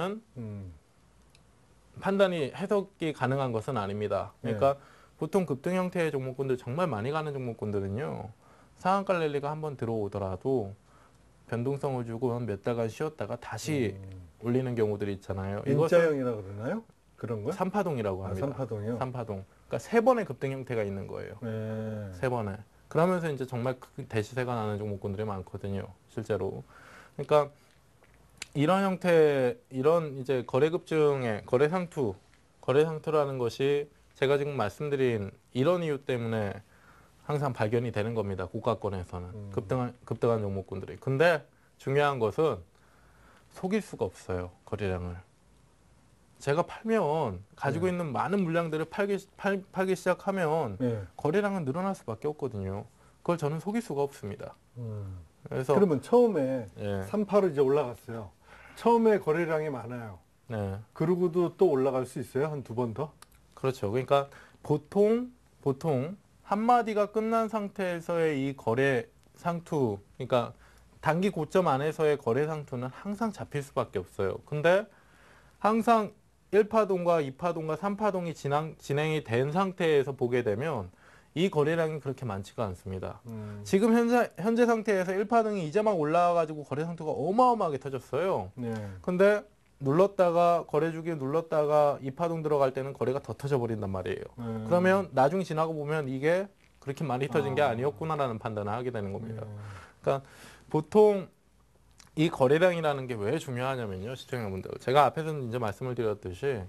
판단이 해석이 가능한 것은 아닙니다. 그러니까 보통 급등 형태의 종목군들 정말 많이 가는 종목군들은요. 상한가 랠리가 한번 들어오더라도 변동성을 주고 몇 달간 쉬었다가 다시 올리는 경우들이 있잖아요. 이것은 인자형이라고 그러나요? 그런 거? 삼파동이라고 아, 합니다. 삼파동이요? 삼파동. 그러니까 세 번의 급등 형태가 있는 거예요. 네. 세 번에. 그러면서 이제 정말 대시세가 나는 종목군들이 많거든요. 실제로. 그러니까 이런 형태, 이런 이제 거래 급증의 거래 상투라는 것이 제가 지금 말씀드린 이런 이유 때문에 항상 발견이 되는 겁니다. 고가권에서는 급등한 종목군들이. 근데 중요한 것은 속일 수가 없어요. 거래량을. 제가 팔면 가지고 있는 많은 물량들을 팔기 시작하면 네. 거래량은 늘어날 수밖에 없거든요. 그걸 저는 속일 수가 없습니다. 그래서 그러면 처음에 예, 3파로 이제 올라갔어요. 처음에 거래량이 많아요. 네, 그러고도 또 올라갈 수 있어요? 한 두 번 더? 그렇죠. 그러니까 보통 한 마디가 끝난 상태에서의 이 거래 상투, 그러니까 단기 고점 안에서의 거래 상투는 항상 잡힐 수밖에 없어요. 근데 항상 1파동과 2파동과 3파동이 진행이 된 상태에서 보게 되면 이 거래량이 그렇게 많지가 않습니다. 지금 현재 상태에서 1파동이 이제 막 올라와가지고 거래 상투가 어마어마하게 터졌어요. 네. 근데 눌렀다가 거래주기 눌렀다가 2파동 들어갈 때는 거래가 더 터져버린단 말이에요. 그러면 나중에 지나고 보면 이게 그렇게 많이 터진 게 아니었구나라는 판단을 하게 되는 겁니다. 그러니까 보통 이 거래량이라는 게 왜 중요하냐면요, 시청자분들. 제가 앞에서 이제 말씀을 드렸듯이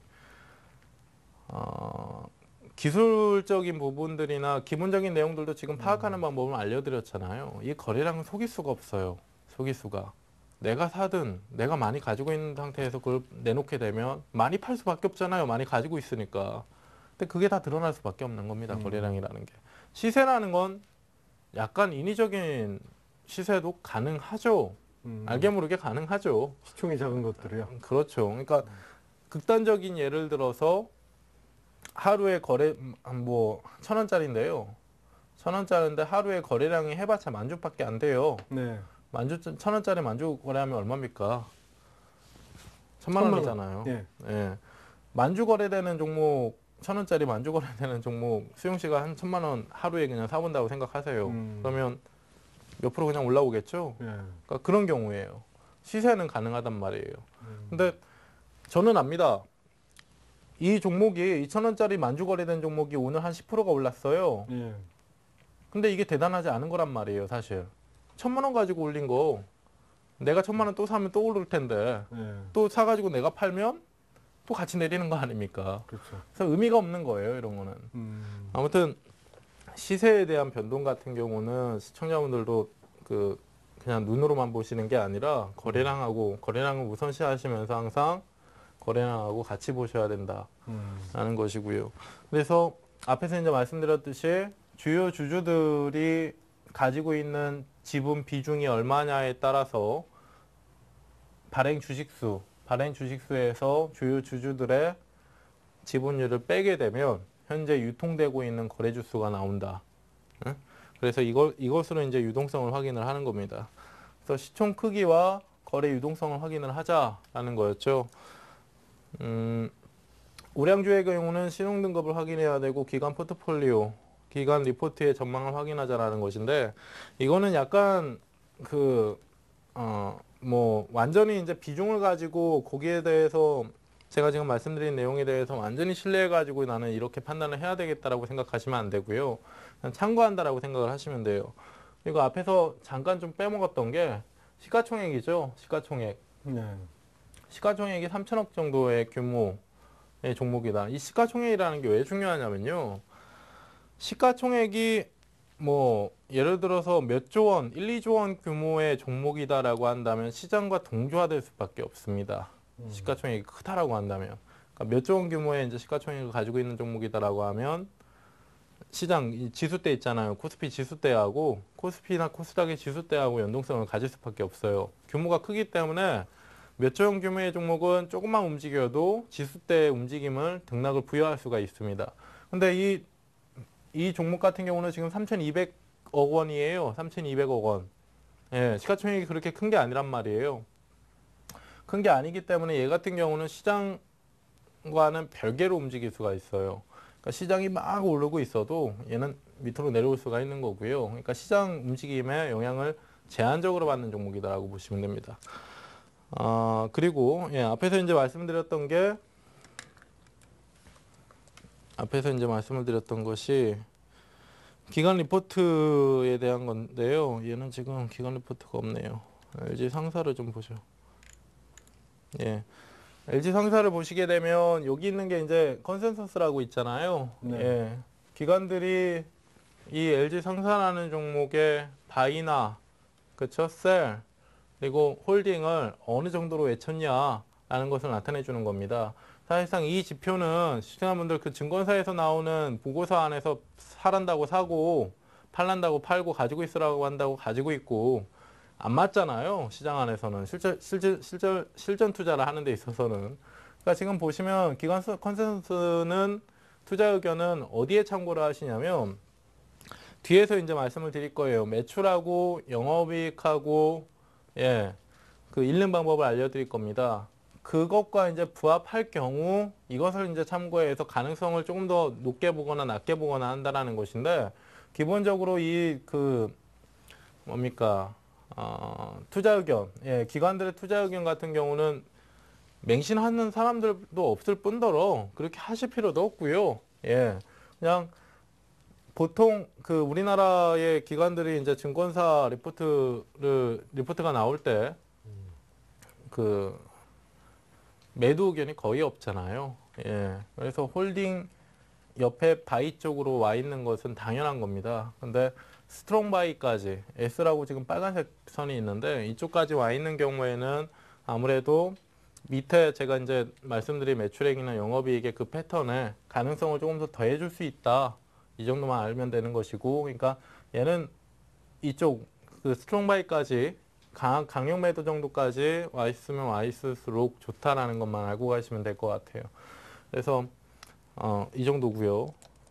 기술적인 부분들이나 기본적인 내용들도 지금 파악하는 방법을 알려드렸잖아요. 이 거래량은 속일 수가 없어요. 속일 수가. 내가 사든 내가 많이 가지고 있는 상태에서 그걸 내놓게 되면 많이 팔 수밖에 없잖아요. 많이 가지고 있으니까. 근데 그게 다 드러날 수밖에 없는 겁니다. 거래량이라는 게. 시세라는 건 약간 인위적인 시세도 가능하죠. 알게 모르게 가능하죠. 시총이 작은 것들이요. 그렇죠. 그러니까 극단적인 예를 들어서 하루에 거래 뭐 1,000원짜리인데요. 1,000원짜리인데 하루에 거래량이 해봤자 10,000주밖에 안 돼요. 네. 1,000원짜리 만주 거래하면 얼마입니까? 1,000만 1,000만 원이잖아요. 예. 예. 만주 거래되는 종목, 1,000원짜리 만주 거래되는 종목 수용 씨가 한 1,000만 원 하루에 그냥 사본다고 생각하세요. 그러면 몇 프로 그냥 올라오겠죠? 예. 그러니까 그런 경우예요. 시세는 가능하단 말이에요. 근데 저는 압니다. 이 종목이 2,000원짜리 만주 거래된 종목이 오늘 한 10%가 올랐어요. 예. 근데 이게 대단하지 않은 거란 말이에요, 사실. 1,000만 원 가지고 올린 거 내가 1,000만 원 또 사면 또 오를 텐데 네. 또 사가지고 내가 팔면 또 같이 내리는 거 아닙니까? 그렇죠. 그래서 의미가 없는 거예요, 이런 거는. 아무튼 시세에 대한 변동 같은 경우는 시청자분들도 그냥 눈으로만 보시는 게 아니라 거래량을 우선시 하시면서 항상 거래량하고 같이 보셔야 된다라는 것이고요. 그래서 앞에서 이제 말씀드렸듯이 주요 주주들이 가지고 있는 지분 비중이 얼마냐에 따라서 발행 주식수에서 주요 주주들의 지분율을 빼게 되면 현재 유통되고 있는 거래주 수가 나온다. 응? 그래서 이것으로 이제 유동성을 확인을 하는 겁니다. 그래서 시총 크기와 거래 유동성을 확인을 하자라는 거였죠. 우량주의 경우는 신용 등급을 확인해야 되고 기간 포트폴리오, 기간 리포트의 전망을 확인하자라는 것인데 이거는 약간 완전히 이제 비중을 가지고 거기에 대해서 제가 지금 말씀드린 내용에 대해서 완전히 신뢰해가지고 나는 이렇게 판단을 해야 되겠다라고 생각하시면 안 되고요. 그냥 참고한다라고 생각을 하시면 돼요. 그리고 앞에서 잠깐 좀 빼먹었던 게 시가총액이죠. 시가총액. 네. 시가총액이 3천억 정도의 규모의 종목이다. 이 시가총액이라는 게 왜 중요하냐면요. 시가총액이 예를 들어서 몇 조 원, 1, 2조 원 규모의 종목이다라고 한다면 시장과 동조화될 수밖에 없습니다. 시가총액이 크다라고 한다면. 그러니까 몇 조 원 규모의 이제 시가총액을 가지고 있는 종목이다라고 하면 시장 지수대 있잖아요. 코스피 지수대하고 코스피나 코스닥의 지수대하고 연동성을 가질 수밖에 없어요. 규모가 크기 때문에 몇 조 원 규모의 종목은 조금만 움직여도 지수대의 움직임을 등락을 부여할 수가 있습니다. 근데 이 종목 같은 경우는 지금 3,200억 원이에요. 3,200억 원. 예, 시가총액이 그렇게 큰 게 아니란 말이에요. 큰 게 아니기 때문에 얘 같은 경우는 시장과는 별개로 움직일 수가 있어요. 그러니까 시장이 막 오르고 있어도 얘는 밑으로 내려올 수가 있는 거고요. 그러니까 시장 움직임에 영향을 제한적으로 받는 종목이다라고 보시면 됩니다. 그리고 앞에서 이제 말씀드렸던 게 말씀을 드렸던 것이 기간 리포트에 대한 건데요. 얘는 지금 기간 리포트가 없네요. LG 상사를 좀 보죠. 예. LG 상사를 보시게 되면 여기 있는 게 이제 컨센서스라고 있잖아요. 네. 예. 기관들이 이 LG 상사라는 종목의 바이나 그쵸? 셀 그리고 홀딩을 어느 정도로 외쳤냐라는 것을 나타내 주는 겁니다. 사실상 이 지표는 시청자분들 그 증권사에서 나오는 보고서 안에서 사란다고 사고 팔란다고 팔고 가지고 있으라고 한다고 가지고 있고 안 맞잖아요. 시장 안에서는 실전 투자를 하는 데 있어서는. 그러니까 지금 보시면 기관 컨센서스는 투자 의견은 어디에 참고를 하시냐면 뒤에서 이제 말씀을 드릴 거예요. 매출하고 영업이익하고 읽는 방법을 알려드릴 겁니다. 그것과 이제 부합할 경우 이것을 이제 참고해서 가능성을 조금 더 높게 보거나 낮게 보거나 한다라는 것인데 기본적으로 투자 의견, 기관들의 투자 의견 같은 경우는 맹신하는 사람들도 없을 뿐더러 그렇게 하실 필요도 없고요. 그냥 보통 우리나라의 기관들이 이제 증권사 리포트가 나올 때 매도 의견이 거의 없잖아요. 그래서 홀딩 옆에 바이 쪽으로 와 있는 것은 당연한 겁니다. 근데 스트롱 바이까지 S라고 지금 빨간색 선이 있는데 이쪽까지 와 있는 경우에는 아무래도 밑에 제가 이제 말씀드린 매출액이나 영업이익의 그 패턴에 가능성을 조금 더 더해줄 수 있다. 이 정도만 알면 되는 것이고, 그러니까 얘는 이쪽 스트롱 바이까지 강력 매도 정도까지 와 있으면 와 있을수록 좋다라는 것만 알고 가시면 될 것 같아요. 그래서 이 정도고요.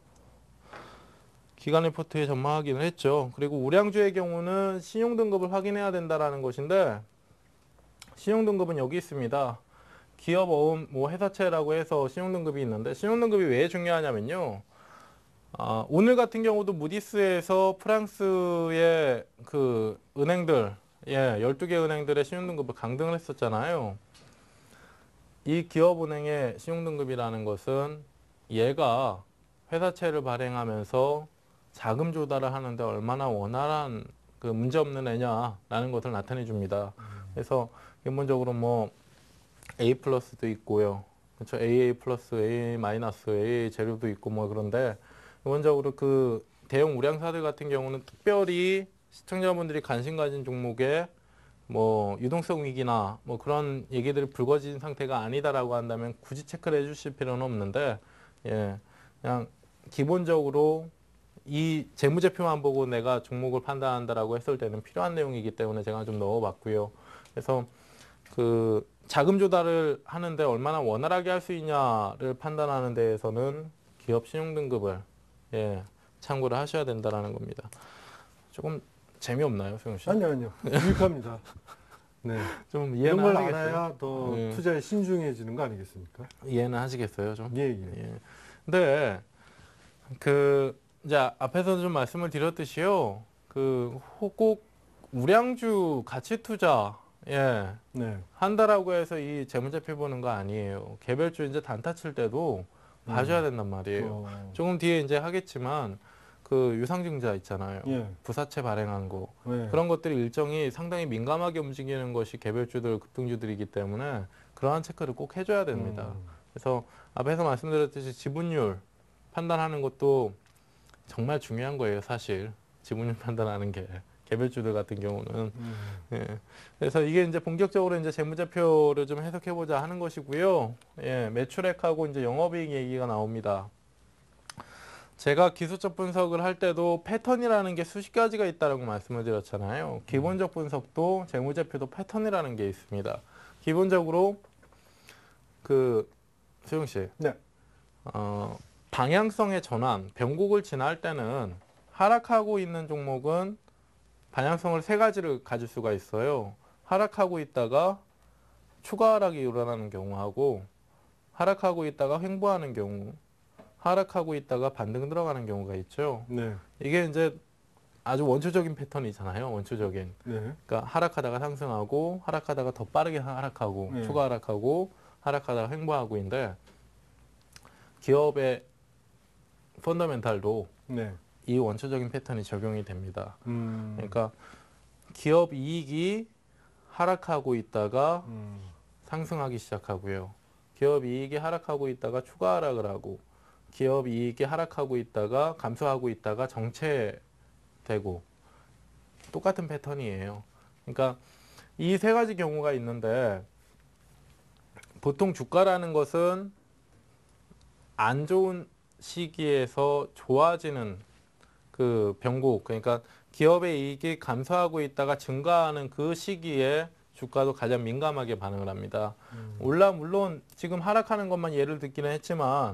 기간 리포트에 전망 확인을 했죠. 그리고 우량주의 경우는 신용 등급을 확인해야 된다라는 것인데 신용 등급은 여기 있습니다. 기업 어음 회사채라고 해서 신용 등급이 있는데 신용 등급이 왜 중요하냐면요. 오늘 같은 경우도 무디스에서 프랑스의 은행들 12개 은행들의 신용등급을 강등을 했었잖아요. 이 기업은행의 신용등급이라는 것은 얘가 회사채를 발행하면서 자금 조달을 하는데 얼마나 원활한 문제없는 애냐라는 것을 나타내 줍니다. 그래서 기본적으로 뭐 A 플러스도 있고요. 그렇죠. AA 플러스, AA 마이너스, AA 제로도 있고 뭐 그런데 기본적으로 그 대형 우량사들 같은 경우는 특별히 시청자분들이 관심 가진 종목에 뭐 유동성 위기나 뭐 그런 얘기들이 불거진 상태가 아니다라고 한다면 굳이 체크를 해주실 필요는 없는데, 예, 그냥 기본적으로 이 재무제표만 보고 내가 종목을 판단한다라고 했을 때는 필요한 내용이기 때문에 제가 좀 넣어봤고요. 그래서 그 자금 조달을 하는데 얼마나 원활하게 할 수 있냐를 판단하는 데에서는 기업 신용 등급을, 예, 참고를 하셔야 된다라는 겁니다. 조금 재미없나요, 수영 씨? 아니요. 유익합니다. 네. 좀 이런 이해는 걸 하시겠어요? 알아야 더 예. 투자에 신중해지는 거 아니겠습니까? 이해는 하시겠어요, 좀? 예. 예. 근데 그 이제 앞에서 좀 말씀을 드렸듯이요. 그 호국 우량주 가치 투자, 예, 네. 한다라고 해서 이 재무제표 보는 거 아니에요. 개별주 이제 단타 칠 때도 봐줘야 된단 말이에요. 조금 뒤에 이제 하겠지만 그 유상증자 있잖아요. 예. 부사채 발행한 거. 네. 그런 것들이 일정이 상당히 민감하게 움직이는 것이 개별주들, 급등주들이기 때문에 그러한 체크를 꼭 해줘야 됩니다. 그래서 앞에서 말씀드렸듯이 지분율 판단하는 것도 정말 중요한 거예요, 사실. 지분율 판단하는 게. 개별주들 같은 경우는. 예. 그래서 이게 이제 본격적으로 이제 재무제표를 좀 해석해보자 하는 것이고요. 예, 매출액하고 이제 영업이익 얘기가 나옵니다. 제가 기술적 분석을 할 때도 패턴이라는 게 수십 가지가 있다라고 말씀을 드렸잖아요. 기본적 분석도 재무제표도 패턴이라는 게 있습니다. 기본적으로 그 수용 씨, 네. 방향성의 전환, 변곡을 지날 때는 하락하고 있는 종목은 방향성을 세 가지를 가질 수가 있어요. 하락하고 있다가 추가 하락이 일어나는 경우하고, 하락하고 있다가 횡보하는 경우, 하락하고 있다가 반등 들어가는 경우가 있죠. 네. 이게 이제 아주 원초적인 패턴이잖아요. 원초적인. 네. 그러니까 하락하다가 상승하고, 하락하다가 더 빠르게 하락하고, 네. 추가 하락하고, 하락하다가 횡보하고인데, 기업의 펀더멘탈도 네. 이 원초적인 패턴이 적용이 됩니다. 음. 그러니까 기업 이익이 하락하고 있다가 상승하기 시작하고요. 기업 이익이 하락하고 있다가 추가 하락을 하고, 기업 이익이 하락하고 있다가 감소하고 있다가 정체되고, 똑같은 패턴이에요. 그러니까 이 세 가지 경우가 있는데, 보통 주가라는 것은 안 좋은 시기에서 좋아지는 그 변곡, 그러니까 기업의 이익이 감소하고 있다가 증가하는 그 시기에 주가도 가장 민감하게 반응을 합니다. 물론 지금 하락하는 것만 예를 듣기는 했지만,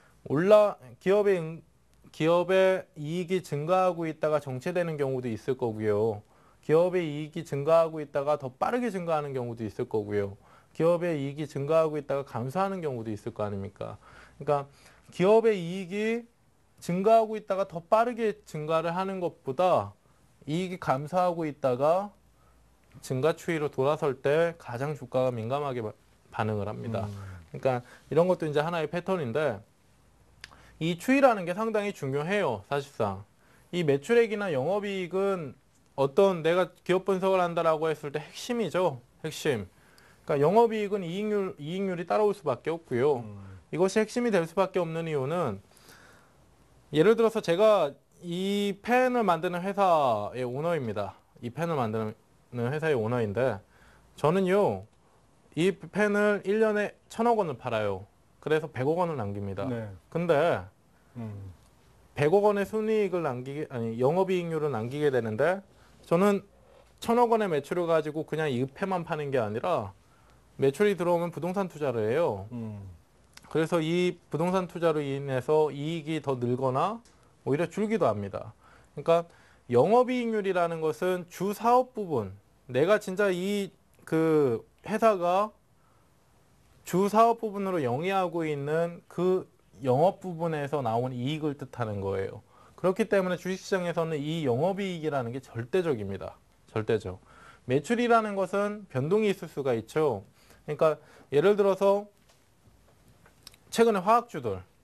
기업의 이익이 증가하고 있다가 정체되는 경우도 있을 거고요. 기업의 이익이 증가하고 있다가 더 빠르게 증가하는 경우도 있을 거고요. 기업의 이익이 증가하고 있다가 감소하는 경우도 있을 거 아닙니까? 그러니까 기업의 이익이 증가하고 있다가 더 빠르게 증가를 하는 것보다 이익이 감소하고 있다가 증가 추이로 돌아설 때 가장 주가가 민감하게 반응을 합니다. 그러니까 이런 것도 이제 하나의 패턴인데, 이 추이라는 게 상당히 중요해요. 사실상 이 매출액이나 영업이익은 어떤 내가 기업 분석을 한다라고 했을 때 핵심이죠. 핵심. 그러니까 영업이익은 이익률이 따라올 수밖에 없고요. 이것이 핵심이 될 수밖에 없는 이유는, 예를 들어서 제가 이 펜을 만드는 회사의 오너입니다. 이 펜을 만드는 회사의 오너인데, 저는요, 이 펜을 1년에 1,000억 원을 팔아요. 그래서 100억 원을 남깁니다. 네. 근데 100억 원의 순이익을 영업이익률을 남기게 되는데, 저는 1,000억 원의 매출을 가지고 그냥 이 펜만 파는 게 아니라 매출이 들어오면 부동산 투자를 해요. 그래서 이 부동산 투자로 인해서 이익이 더 늘거나 오히려 줄기도 합니다. 그러니까 영업이익률이라는 것은 주 사업 부분, 내가 진짜 그 회사가 주 사업 부분으로 영위하고 있는 그 영업 부분에서 나온 이익을 뜻하는 거예요. 그렇기 때문에 주식시장에서는 이 영업이익이라는 게 절대적입니다. 절대적. 매출이라는 것은 변동이 있을 수가 있죠. 그러니까 예를 들어서 최근에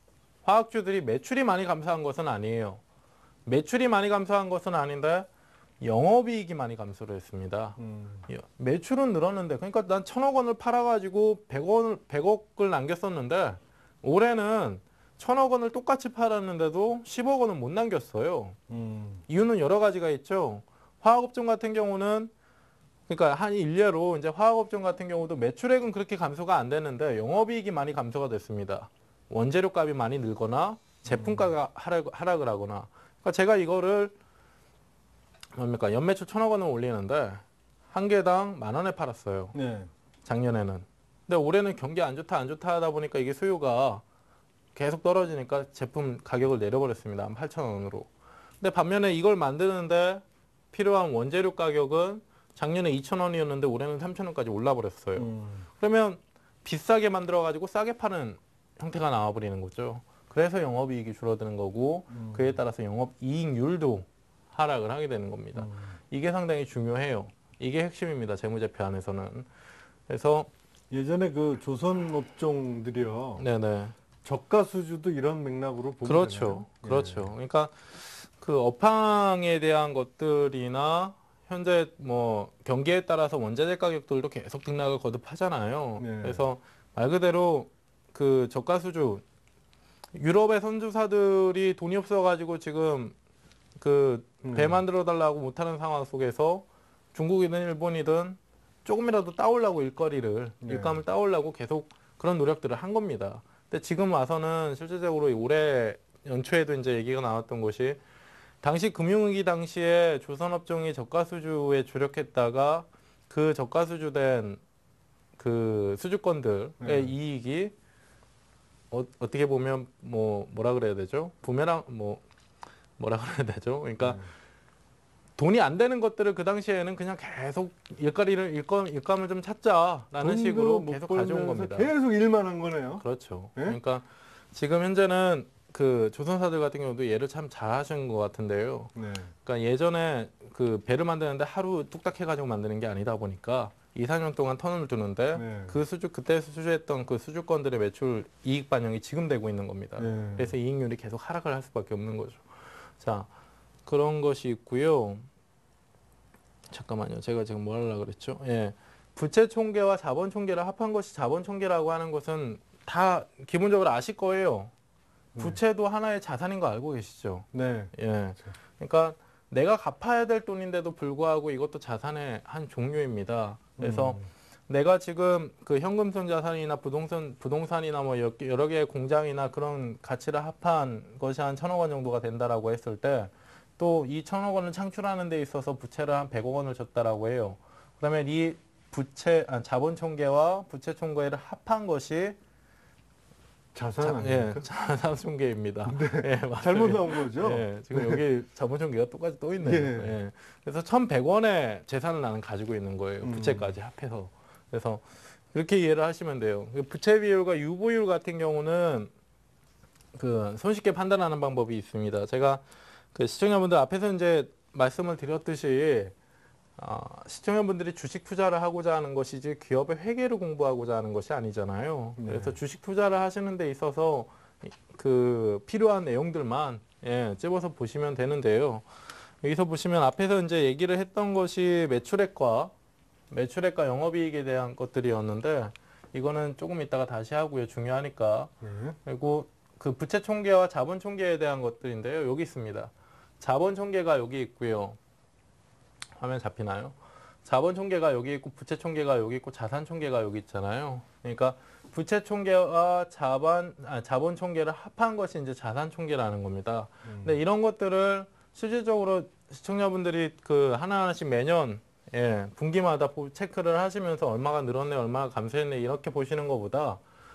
화학주들이 매출이 많이 감소한 것은 아니에요. 매출이 많이 감소한 것은 아닌데 영업이익이 많이 감소를 했습니다. 매출은 늘었는데, 그러니까 난 1,000억 원을 팔아가지고 100억을 남겼었는데, 올해는 1,000억 원을 똑같이 팔았는데도 10억 원은 못 남겼어요. 이유는 여러 가지가 있죠. 화학업종 같은 경우는, 그러니까 한 일례로 이제 화학업종 같은 경우도 매출액은 그렇게 감소가 안 됐는데 영업이익이 많이 감소가 됐습니다. 원재료 값이 많이 늘거나 제품가가 하락을 하거나. 그러니까 제가 이거를 뭡니까? 연매출 1,000억 원을 올리는데 한 개당 10,000원에 팔았어요. 네. 작년에는. 근데 올해는 경기 안 좋다 하다 보니까 이게 수요가 계속 떨어지니까 제품 가격을 내려버렸습니다. 한 8,000원으로. 근데 반면에 이걸 만드는데 필요한 원재료 가격은 작년에 2,000원이었는데 올해는 3,000원까지 올라버렸어요. 그러면 비싸게 만들어가지고 싸게 파는 형태가 나와버리는 거죠. 그래서 영업이익이 줄어드는 거고 그에 따라서 영업이익률도 하락을 하게 되는 겁니다. 이게 상당히 중요해요. 이게 핵심입니다. 재무제표 안에서는. 그래서 예전에 그 조선 업종들이요. 네네. 저가 수주도 이런 맥락으로 보면 그렇죠. 되나요? 그렇죠. 그러니까 그 업황에 대한 것들이나 현재 뭐 경기에 따라서 원자재 가격들도 계속 등락을 거듭하잖아요. 네. 그래서 말 그대로 그 저가 수주 유럽의 선주사들이 돈이 없어가지고 지금 그 배 만들어 달라고 못하는 상황 속에서 중국이든 일본이든 조금이라도 따오려고 일거리를 네. 일감을 따오려고 계속 그런 노력들을 한 겁니다. 근데 지금 와서는 실질적으로 올해 연초에도 이제 얘기가 나왔던 것이 당시 금융위기 당시에 조선업종이 저가수주에 주력했다가 그 저가수주된 그 수주권들의 네. 이익이 어떻게 보면 뭐라 그래야 되죠? 부메랑 뭐라 그래야 되죠? 그러니까 돈이 안 되는 것들을 그 당시에는 그냥 계속 일감을 좀 찾자라는 식으로 계속 가져온 겁니다. 계속 일만 한 거네요. 그렇죠. 네? 그러니까 지금 현재는 그 조선사들 같은 경우도 얘를 참 잘하신 것 같은데요. 네. 그러니까 예전에 그 배를 만드는데 하루 뚝딱 해가지고 만드는 게 아니다 보니까 2, 4년 동안 턴을 두는데 네. 그때 수주했던 그 수주권들의 매출 이익 반영이 지금 되고 있는 겁니다. 네. 그래서 이익률이 계속 하락을 할 수밖에 없는 거죠. 자, 그런 것이 있고요. 잠깐만요. 제가 지금 뭐 하려고 그랬죠? 예. 부채 총계와 자본 총계를 합한 것이 자본 총계라고 하는 것은 다 기본적으로 아실 거예요. 부채도 하나의 자산인 거 알고 계시죠? 네. 예. 그러니까 내가 갚아야 될 돈인데도 불구하고 이것도 자산의 한 종류입니다. 그래서 내가 지금 그 현금성 자산이나 부동산이나 뭐 여러 개의 공장이나 그런 가치를 합한 것이 한 1,000억 원 정도가 된다라고 했을 때 또 이 1,000억 원을 창출하는 데 있어서 부채를 한 100억 원을 줬다라고 해요. 그러면 이 자본 총계와 부채 총계를 합한 것이 자산 아닙니까? 자산 총계입니다. 예, 맞습니다. 잘못 나온 거죠? 예, 지금 여기 자본 총계가 똑같이 또 있네요. 예. 예. 그래서 1,100원의 재산을 나는 가지고 있는 거예요. 부채까지 합해서. 그래서 그렇게 이해를 하시면 돼요. 부채 비율과 유보율 같은 경우는 그 손쉽게 판단하는 방법이 있습니다. 제가 그 시청자분들 앞에서 이제 말씀을 드렸듯이 시청자분들이 주식 투자를 하고자 하는 것이지 기업의 회계를 공부하고자 하는 것이 아니잖아요. 네. 그래서 주식 투자를 하시는 데 있어서 그 필요한 내용들만 찝어서 보시면 되는데요. 여기서 보시면 앞에서 이제 얘기를 했던 것이 매출액과 영업이익에 대한 것들이었는데 이거는 조금 이따가 다시 하고요. 중요하니까. 네. 그리고 그 부채 총계와 자본 총계에 대한 것들인데요. 여기 있습니다. 자본 총계가 여기 있고요. 화면 잡히나요? 자본 총계가 여기 있고 부채 총계가 여기 있고 자산 총계가 여기 있잖아요. 그러니까 부채 총계와 자본 총계를 합한 것이 이제 자산 총계라는 겁니다. 근데 이런 것들을 실질적으로 시청자분들이 그 하나하나씩 매년 분기마다 체크를 하시면서 얼마가 늘었네, 얼마가 감소했네 이렇게 보시는 것보다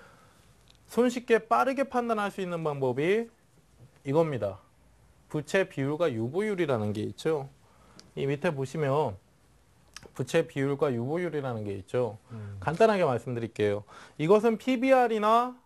손쉽게 빠르게 판단할 수 있는 방법이 이겁니다. 부채 비율과 유보율이라는 게 있죠. 이 밑에 보시면 부채 비율과 유보율이라는 게 있죠. 간단하게 말씀드릴게요. 이것은 PBR이나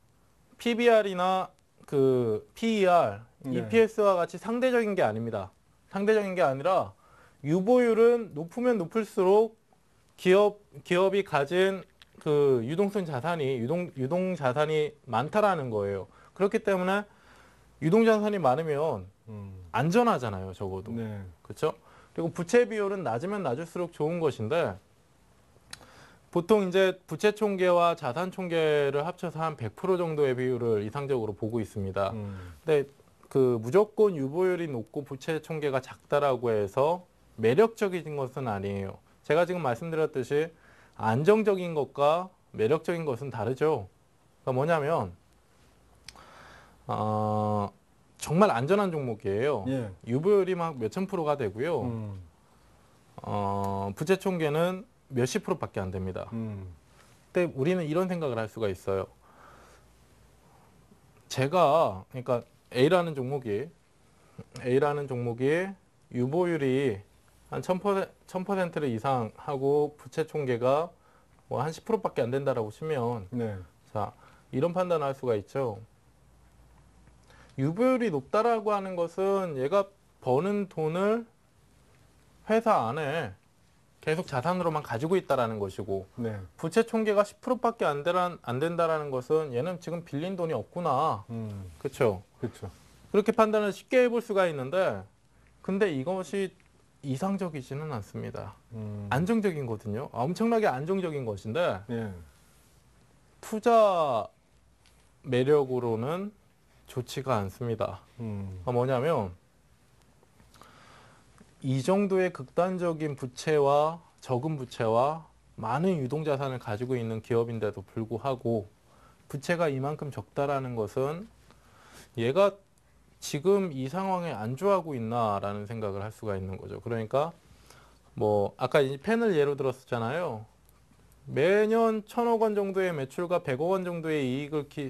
그 PER, 네. EPS와 같이 상대적인 게 아닙니다. 상대적인 게 아니라 유보율은 높으면 높을수록 기업이 가진 그 유동 자산이 많다라는 거예요. 그렇기 때문에 유동 자산이 많으면 안전하잖아요, 적어도. 네. 그렇죠? 그리고 부채 비율은 낮으면 낮을수록 좋은 것인데 보통 이제 부채 총계와 자산 총계를 합쳐서 한 100% 정도의 비율을 이상적으로 보고 있습니다. 근데 그 무조건 유보율이 높고 부채 총계가 작다라고 해서 매력적인 것은 아니에요. 제가 지금 말씀드렸듯이 안정적인 것과 매력적인 것은 다르죠. 그러니까 뭐냐면 정말 안전한 종목이에요. 예. 유보율이 막 몇천 프로가 되고요. 부채 총계는 몇십 프로밖에 안 됩니다. 근데 우리는 이런 생각을 할 수가 있어요. 제가 그러니까 A라는 종목이 유보율이 한 1000% 이상 하고 부채 총계가 뭐 한 10%밖에 안 된다라고 치면 네. 자, 이런 판단을 할 수가 있죠. 유보율이 높다라고 하는 것은 얘가 버는 돈을 회사 안에 계속 자산으로만 가지고 있다라는 것이고 네. 부채 총계가 10%밖에 안 된다라는 것은 얘는 지금 빌린 돈이 없구나. 그렇죠? 그렇죠. 그렇게 판단을 쉽게 해볼 수가 있는데 근데 이것이 이상적이지는 않습니다. 안정적이거든요. 엄청나게 안정적인 것인데 예. 투자 매력으로는 좋지가 않습니다. 뭐냐면 이 정도의 극단적인 부채와 적은 부채와 많은 유동자산을 가지고 있는 기업인데도 불구하고 부채가 이만큼 적다라는 것은 얘가 지금 이 상황에 안주하고 있나라는 생각을 할 수가 있는 거죠. 그러니까 뭐 아까 이 펜을 예로 들었잖아요. 매년 1000억 원 정도의 매출과 100억 원 정도의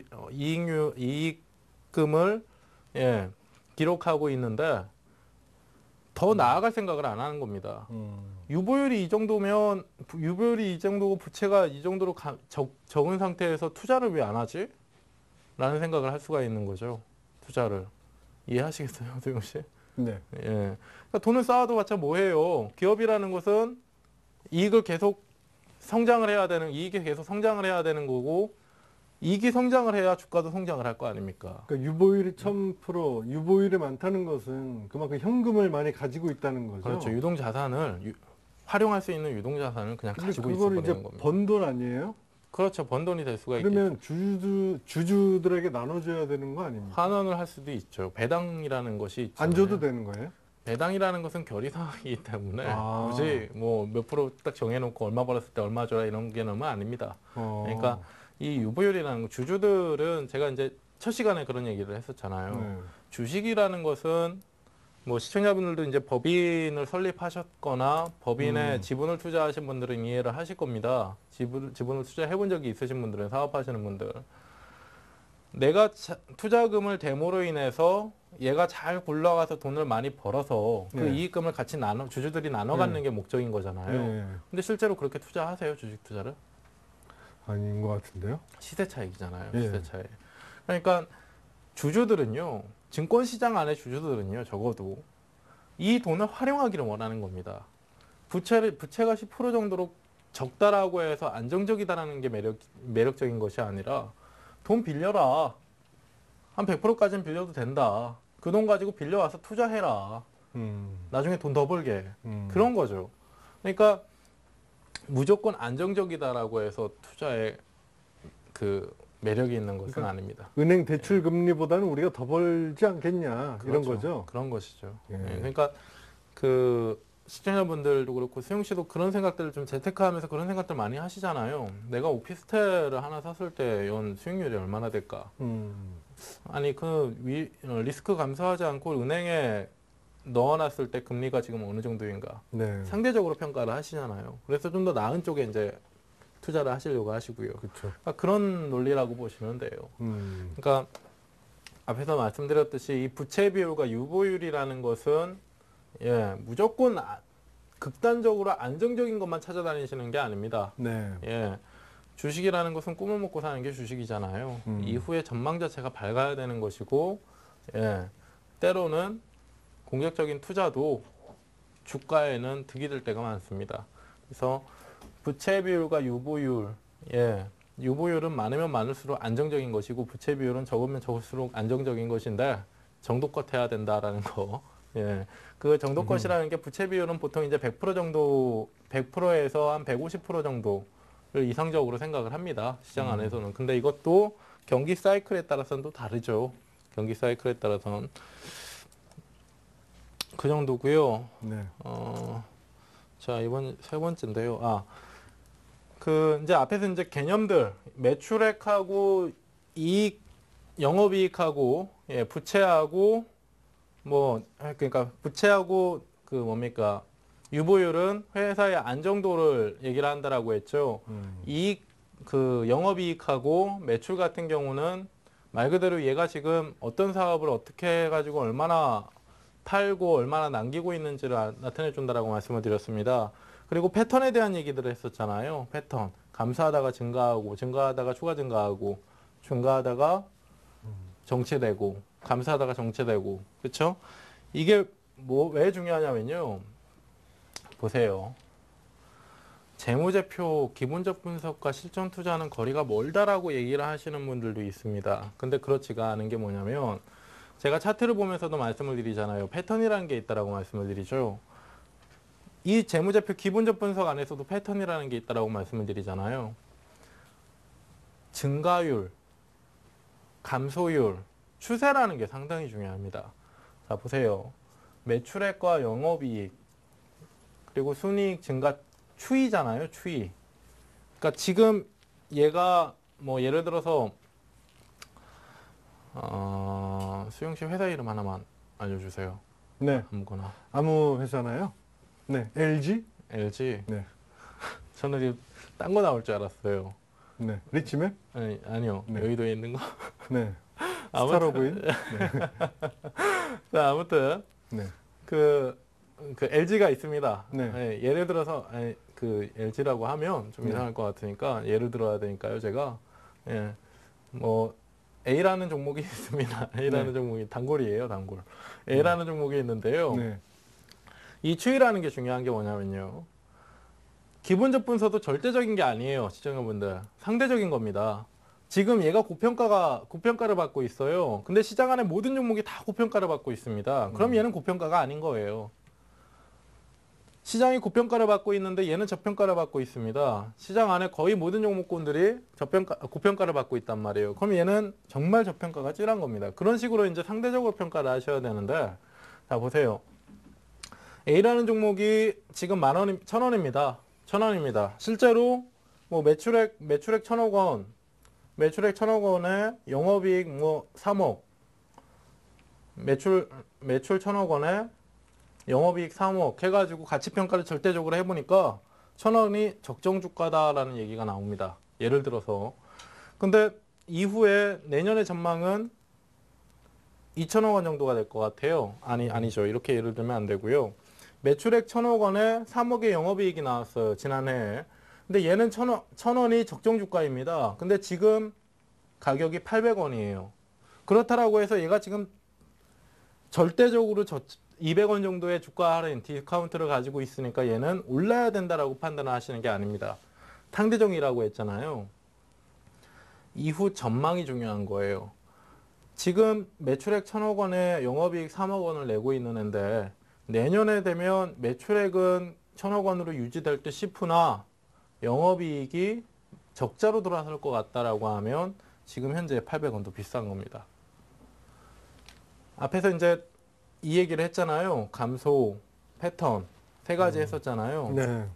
이익금을 기록하고 있는데 더 나아갈 생각을 안 하는 겁니다. 유보율이 이 정도고 부채가 이 정도로 적은 상태에서 투자를 왜 안 하지? 라는 생각을 할 수가 있는 거죠. 투자를. 이해하시겠어요, 소영 씨? 네. 예. 그러니까 돈을 쌓아도 봤자 뭐해요? 기업이라는 것은 이익이 계속 성장을 해야 되는 거고 이익이 성장을 해야 주가도 성장을 할 거 아닙니까? 그러니까 유보율이 1000%, 유보율이 많다는 것은 그만큼 현금을 많이 가지고 있다는 거죠. 그렇죠. 유동자산을 활용할 수 있는 유동자산을 그냥 근데 가지고 그거를 이제 있어버리는 겁니다. 번 돈 아니에요? 그렇죠. 번 돈이 될 수가 있겠죠. 그러면 주주들에게 나눠줘야 되는 거 아닙니까? 환원을 할 수도 있죠. 배당이라는 것이 있잖아요. 안 줘도 되는 거예요? 배당이라는 것은 결의사항이기 때문에 아. 굳이 뭐 몇 프로 딱 정해놓고 얼마 벌었을 때 얼마 줘라 이런 개념은 아닙니다. 그러니까 이 유보율이라는 거 주주들은 제가 이제 첫 시간에 그런 얘기를 했었잖아요. 네. 주식이라는 것은 뭐 시청자분들도 이제 법인을 설립하셨거나 법인에 지분을 투자하신 분들은 이해를 하실 겁니다. 지분을 투자해 본 적이 있으신 분들은 사업하시는 분들. 내가 투자금을 대모로 인해서 얘가 잘 굴러가서 돈을 많이 벌어서 그 네. 이익금을 같이 주주들이 나눠 갖는 게 목적인 거잖아요. 네. 근데 실제로 그렇게 투자하세요, 주식 투자를? 아닌 것 같은데요? 시세 차익이잖아요. 예. 시세 차익. 그러니까 주주들은요. 증권시장 안에 주주들은요. 적어도 이 돈을 활용하기를 원하는 겁니다. 부채가 10% 정도로 적다라고 해서 안정적이다라는 게 매력적인 것이 아니라 돈 빌려라. 한 100%까지는 빌려도 된다. 그 돈 가지고 빌려와서 투자해라. 나중에 돈 더 벌게. 그런 거죠. 그러니까 무조건 안정적이다라고 해서 투자에 그 매력이 있는 것은 그러니까 아닙니다. 은행 대출 금리보다는 우리가 더 벌지 않겠냐 이런 그렇죠. 거죠. 그런 것이죠. 예. 예, 그러니까 그 시청자분들도 그렇고 수영 씨도 그런 생각들을 좀 재테크하면서 그런 생각들 많이 하시잖아요. 내가 오피스텔을 하나 샀을 때 연 수익률이 얼마나 될까? 아니 리스크 감소하지 않고 은행에 넣어놨을 때 금리가 지금 어느 정도인가? 네. 상대적으로 평가를 하시잖아요. 그래서 좀 더 나은 쪽에 이제 투자를 하시려고 하시고요. 그렇죠. 그러니까 그런 논리라고 보시면 돼요. 그러니까 앞에서 말씀드렸듯이 이 부채 비율과 유보율이라는 것은 무조건 극단적으로 안정적인 것만 찾아다니시는 게 아닙니다. 네. 주식이라는 것은 꿈을 먹고 사는 게 주식이잖아요. 이후에 전망 자체가 밝아야 되는 것이고, 때로는 공격적인 투자도 주가에는 득이 될 때가 많습니다. 그래서 부채 비율과 유보율, 유보율은 많으면 많을수록 안정적인 것이고 부채 비율은 적으면 적을수록 안정적인 것인데 정도껏 해야 된다라는 거 예. 그 정도 것이라는 게 부채 비율은 보통 이제 100% 정도, 100%에서 한 150% 정도를 이상적으로 생각을 합니다. 시장 안에서는. 근데 이것도 경기 사이클에 따라서는 또 다르죠. 경기 사이클에 따라서는. 그 정도고요. 네. 자, 이번 세 번째인데요. 그 이제 앞에서 이제 개념들 매출액하고 이익, 영업이익하고 부채하고 뭐 그러니까 부채하고 그 뭡니까 유보율은 회사의 안정도를 얘기를 한다라고 했죠. 이익 그 영업이익하고 매출 같은 경우는 말 그대로 얘가 지금 어떤 사업을 어떻게 해가지고 얼마나 팔고 얼마나 남기고 있는지를 나타내 준다라고 말씀을 드렸습니다. 그리고 패턴에 대한 얘기들을 했었잖아요. 패턴. 감소하다가 증가하고, 증가하다가 추가 증가하고, 증가하다가 정체되고, 감소하다가 정체되고, 그렇죠? 이게 뭐 왜 중요하냐면요. 보세요. 재무제표 기본적 분석과 실전 투자는 거리가 멀다라고 얘기를 하시는 분들도 있습니다. 근데 그렇지가 않은 게 뭐냐면 제가 차트를 보면서도 말씀을 드리잖아요. 패턴이라는 게 있다라고 말씀을 드리죠. 이 재무제표 기본적 분석 안에서도 패턴이라는 게 있다라고 말씀을 드리잖아요. 증가율, 감소율, 추세라는 게 상당히 중요합니다. 자, 보세요. 매출액과 영업이익, 그리고 순이익 증가 추이잖아요. 추이. 그러니까 지금 얘가 뭐 예를 들어서 수영 씨 회사 이름 하나만 알려주세요. 네. 아무거나. 아무 회사나요? 네. LG? LG. 네. 저는 딴 거 나올 줄 알았어요. 네. 리치맵? 아니요. 네. 여의도에 있는 거. 네. 아무튼- 스타로그인? 자, 아무튼 네. 그 LG가 있습니다. 네. 예를 들어서 그 LG라고 하면 좀 네. 이상할 것 같으니까 예를 들어야 되니까요. 제가 뭐 A라는 종목이 있습니다. A라는 네. 종목이 단골이에요. 단골. A라는 종목이 있는데요. 네. 이 추이라는 게 중요한 게 뭐냐면요. 기본적 분석도 절대적인 게 아니에요. 시청자분들. 상대적인 겁니다. 지금 얘가 고평가를 받고 있어요. 근데 시장 안에 모든 종목이 다 고평가를 받고 있습니다. 그럼 얘는 고평가가 아닌 거예요. 시장이 고평가를 받고 있는데 얘는 저평가를 받고 있습니다. 시장 안에 거의 모든 종목군들이 고평가를 받고 있단 말이에요. 그럼 얘는 정말 저평가가 찔한 겁니다. 그런 식으로 이제 상대적으로 평가를 하셔야 되는데, 자, 보세요. A라는 종목이 지금 1,000원입니다. 1,000원입니다. 실제로 뭐 매출액 1,000억 원, 매출액 1,000억 원에 영업이익 뭐 3억, 매출 1,000억 원에 영업이익 3억 해가지고 가치평가를 절대적으로 해보니까 1,000원이 적정 주가다라는 얘기가 나옵니다. 예를 들어서. 근데 이후에 내년의 전망은 2,000억 원 정도가 될 것 같아요. 아니죠. 이렇게 예를 들면 안 되고요. 매출액 1,000억 원에 3억의 영업이익이 나왔어요. 지난해에. 근데 얘는 1,000원이 적정 주가입니다. 근데 지금 가격이 800원이에요. 그렇다라고 해서 얘가 지금 절대적으로 200원 정도의 주가 할인, 디스카운트를 가지고 있으니까 얘는 올라야 된다라고 판단을 하시는 게 아닙니다. 상대적이라고 했잖아요. 이후 전망이 중요한 거예요. 지금 매출액 1,000억 원에 영업이익 3억 원을 내고 있는 애인데 내년에 되면 매출액은 1,000억 원으로 유지될 듯 싶으나 영업이익이 적자로 돌아설 것 같다라고 하면 지금 현재 800원도 비싼 겁니다. 앞에서 이제 이 얘기를 했잖아요. 감소, 패턴 세 가지 했었잖아요. 네.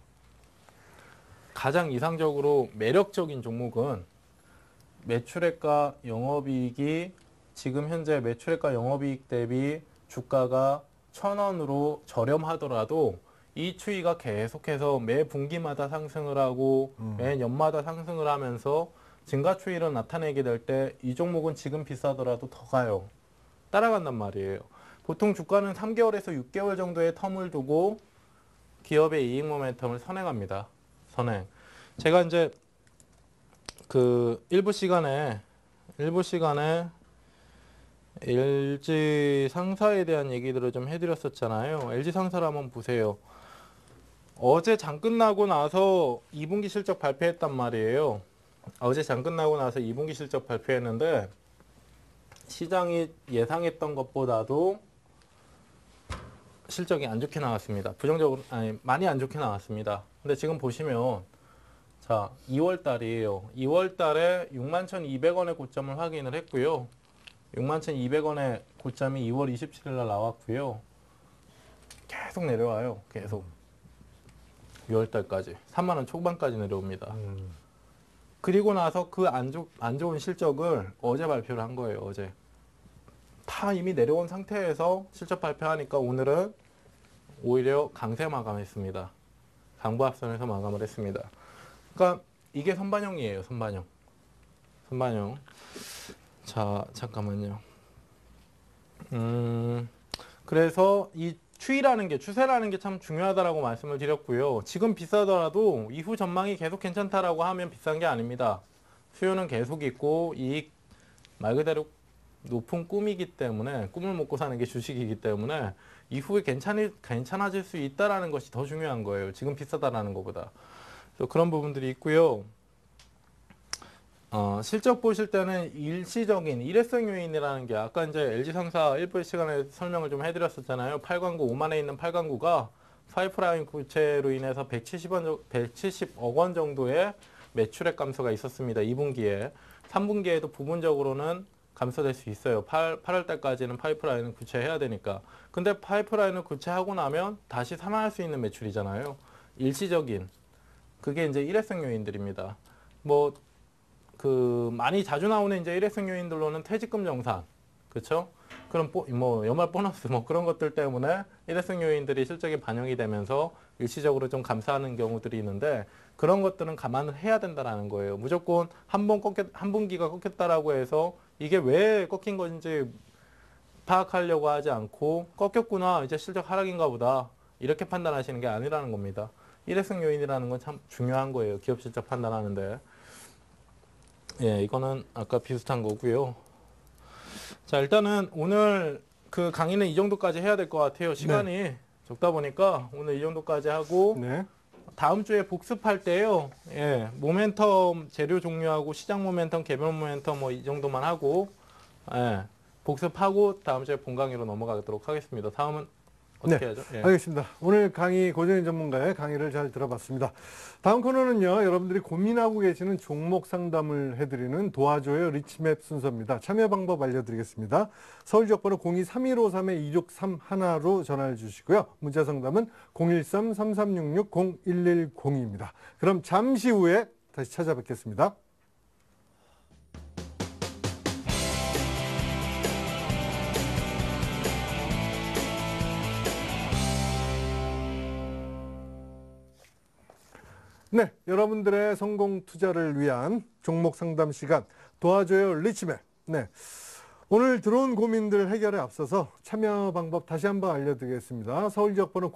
가장 이상적으로 매력적인 종목은 매출액과 영업이익이 지금 현재 매출액과 영업이익 대비 주가가 1,000원으로 저렴하더라도 이 추이가 계속해서 매 분기마다 상승을 하고 매 년마다 상승을 하면서 증가 추이를 나타내게 될 때 이 종목은 지금 비싸더라도 더 가요. 따라간단 말이에요. 보통 주가는 3개월에서 6개월 정도의 텀을 두고 기업의 이익 모멘텀을 선행합니다. 선행. 제가 이제 그 일부 시간에 LG 상사에 대한 얘기들을 좀 해드렸었잖아요. LG 상사를 한번 보세요. 어제 장 끝나고 나서 2분기 실적 발표했단 말이에요. 어제 장 끝나고 나서 2분기 실적 발표했는데 시장이 예상했던 것보다도 실적이 안 좋게 나왔습니다. 부정적으로, 아니, 많이 안 좋게 나왔습니다. 근데 지금 보시면, 자, 2월 달이에요. 2월 달에 61,200원의 고점을 확인을 했고요. 61,200원의 고점이 2월 27일 날 나왔고요. 계속 내려와요. 계속. 6월 달까지. 3만 원 초반까지 내려옵니다. 그리고 나서 그 안 좋은 실적을 어제 발표를 한 거예요. 어제. 다 이미 내려온 상태에서 실적 발표하니까 오늘은 오히려 강세 마감했습니다. 강보합선에서 마감을 했습니다. 그러니까 이게 선반영이에요. 선반영. 선반영. 자, 잠깐만요. 그래서 이 추세라는 게 참 중요하다라고 말씀을 드렸고요. 지금 비싸더라도 이후 전망이 계속 괜찮다라고 하면 비싼 게 아닙니다. 수요는 계속 있고 이익 말 그대로 높은 꿈이기 때문에 꿈을 먹고 사는 게 주식이기 때문에 이후에 괜찮아질 수 있다라는 것이 더 중요한 거예요. 지금 비싸다라는 것보다. 그래서 그런 부분들이 있고요. 실적 보실 때는 일시적인 일회성 요인이라는 게 아까 이제 LG상사 일부 시간에 설명을 좀 해드렸었잖아요. 8광구 5만에 있는 8광구가 파이프라인 구체로 인해서 170억 원 정도의 매출액 감소가 있었습니다. 2분기에. 3분기에도 부분적으로는 감소될 수 있어요. 8월 달까지는 파이프라인을 구체해야 되니까. 근데 파이프라인을 구체하고 나면 다시 살아날 수 있는 매출이잖아요. 일시적인. 그게 이제 일회성 요인들입니다. 많이 자주 나오는 이제 일회성 요인들로는 퇴직금 정산, 그렇죠? 그럼 연말 보너스 그런 것들 때문에 일회성 요인들이 실적에 반영이 되면서 일시적으로 좀 감소하는 경우들이 있는데 그런 것들은 감안을 해야 된다라는 거예요. 무조건 한 분기가 꺾였다라고 해서 이게 왜 꺾인 건지 파악하려고 하지 않고 꺾였구나 이제 실적 하락인가 보다 이렇게 판단하시는 게 아니라는 겁니다. 일회성 요인이라는 건 참 중요한 거예요. 기업 실적 판단하는데. 예, 이거는 아까 비슷한 거고요. 자, 일단은 오늘 그 강의는 이 정도까지 해야 될 것 같아요. 시간이 적다 보니까 오늘 이 정도까지 하고 네. 다음 주에 복습할 때요. 예, 모멘텀 재료 종류하고 시장 모멘텀, 개별 모멘텀 이 정도만 하고 예, 복습하고 다음 주에 본 강의로 넘어가도록 하겠습니다. 다음은 어떻게 하죠? 예. 알겠습니다. 오늘 강의 고정인 전문가의 강의를 잘 들어봤습니다. 다음 코너는요. 여러분들이 고민하고 계시는 종목 상담을 해드리는 도와줘요 리치맵 순서입니다. 참여 방법 알려드리겠습니다. 서울지역번호 02-3253-2631로 전화해 주시고요. 문자 상담은 013-3366-0110입니다. 그럼 잠시 후에 다시 찾아뵙겠습니다. 네, 여러분들의 성공 투자를 위한 종목 상담 시간 도와줘요 리치맵. 네, 오늘 들어온 고민들 해결에 앞서서 참여 방법 다시 한번 알려드리겠습니다. 서울지역번호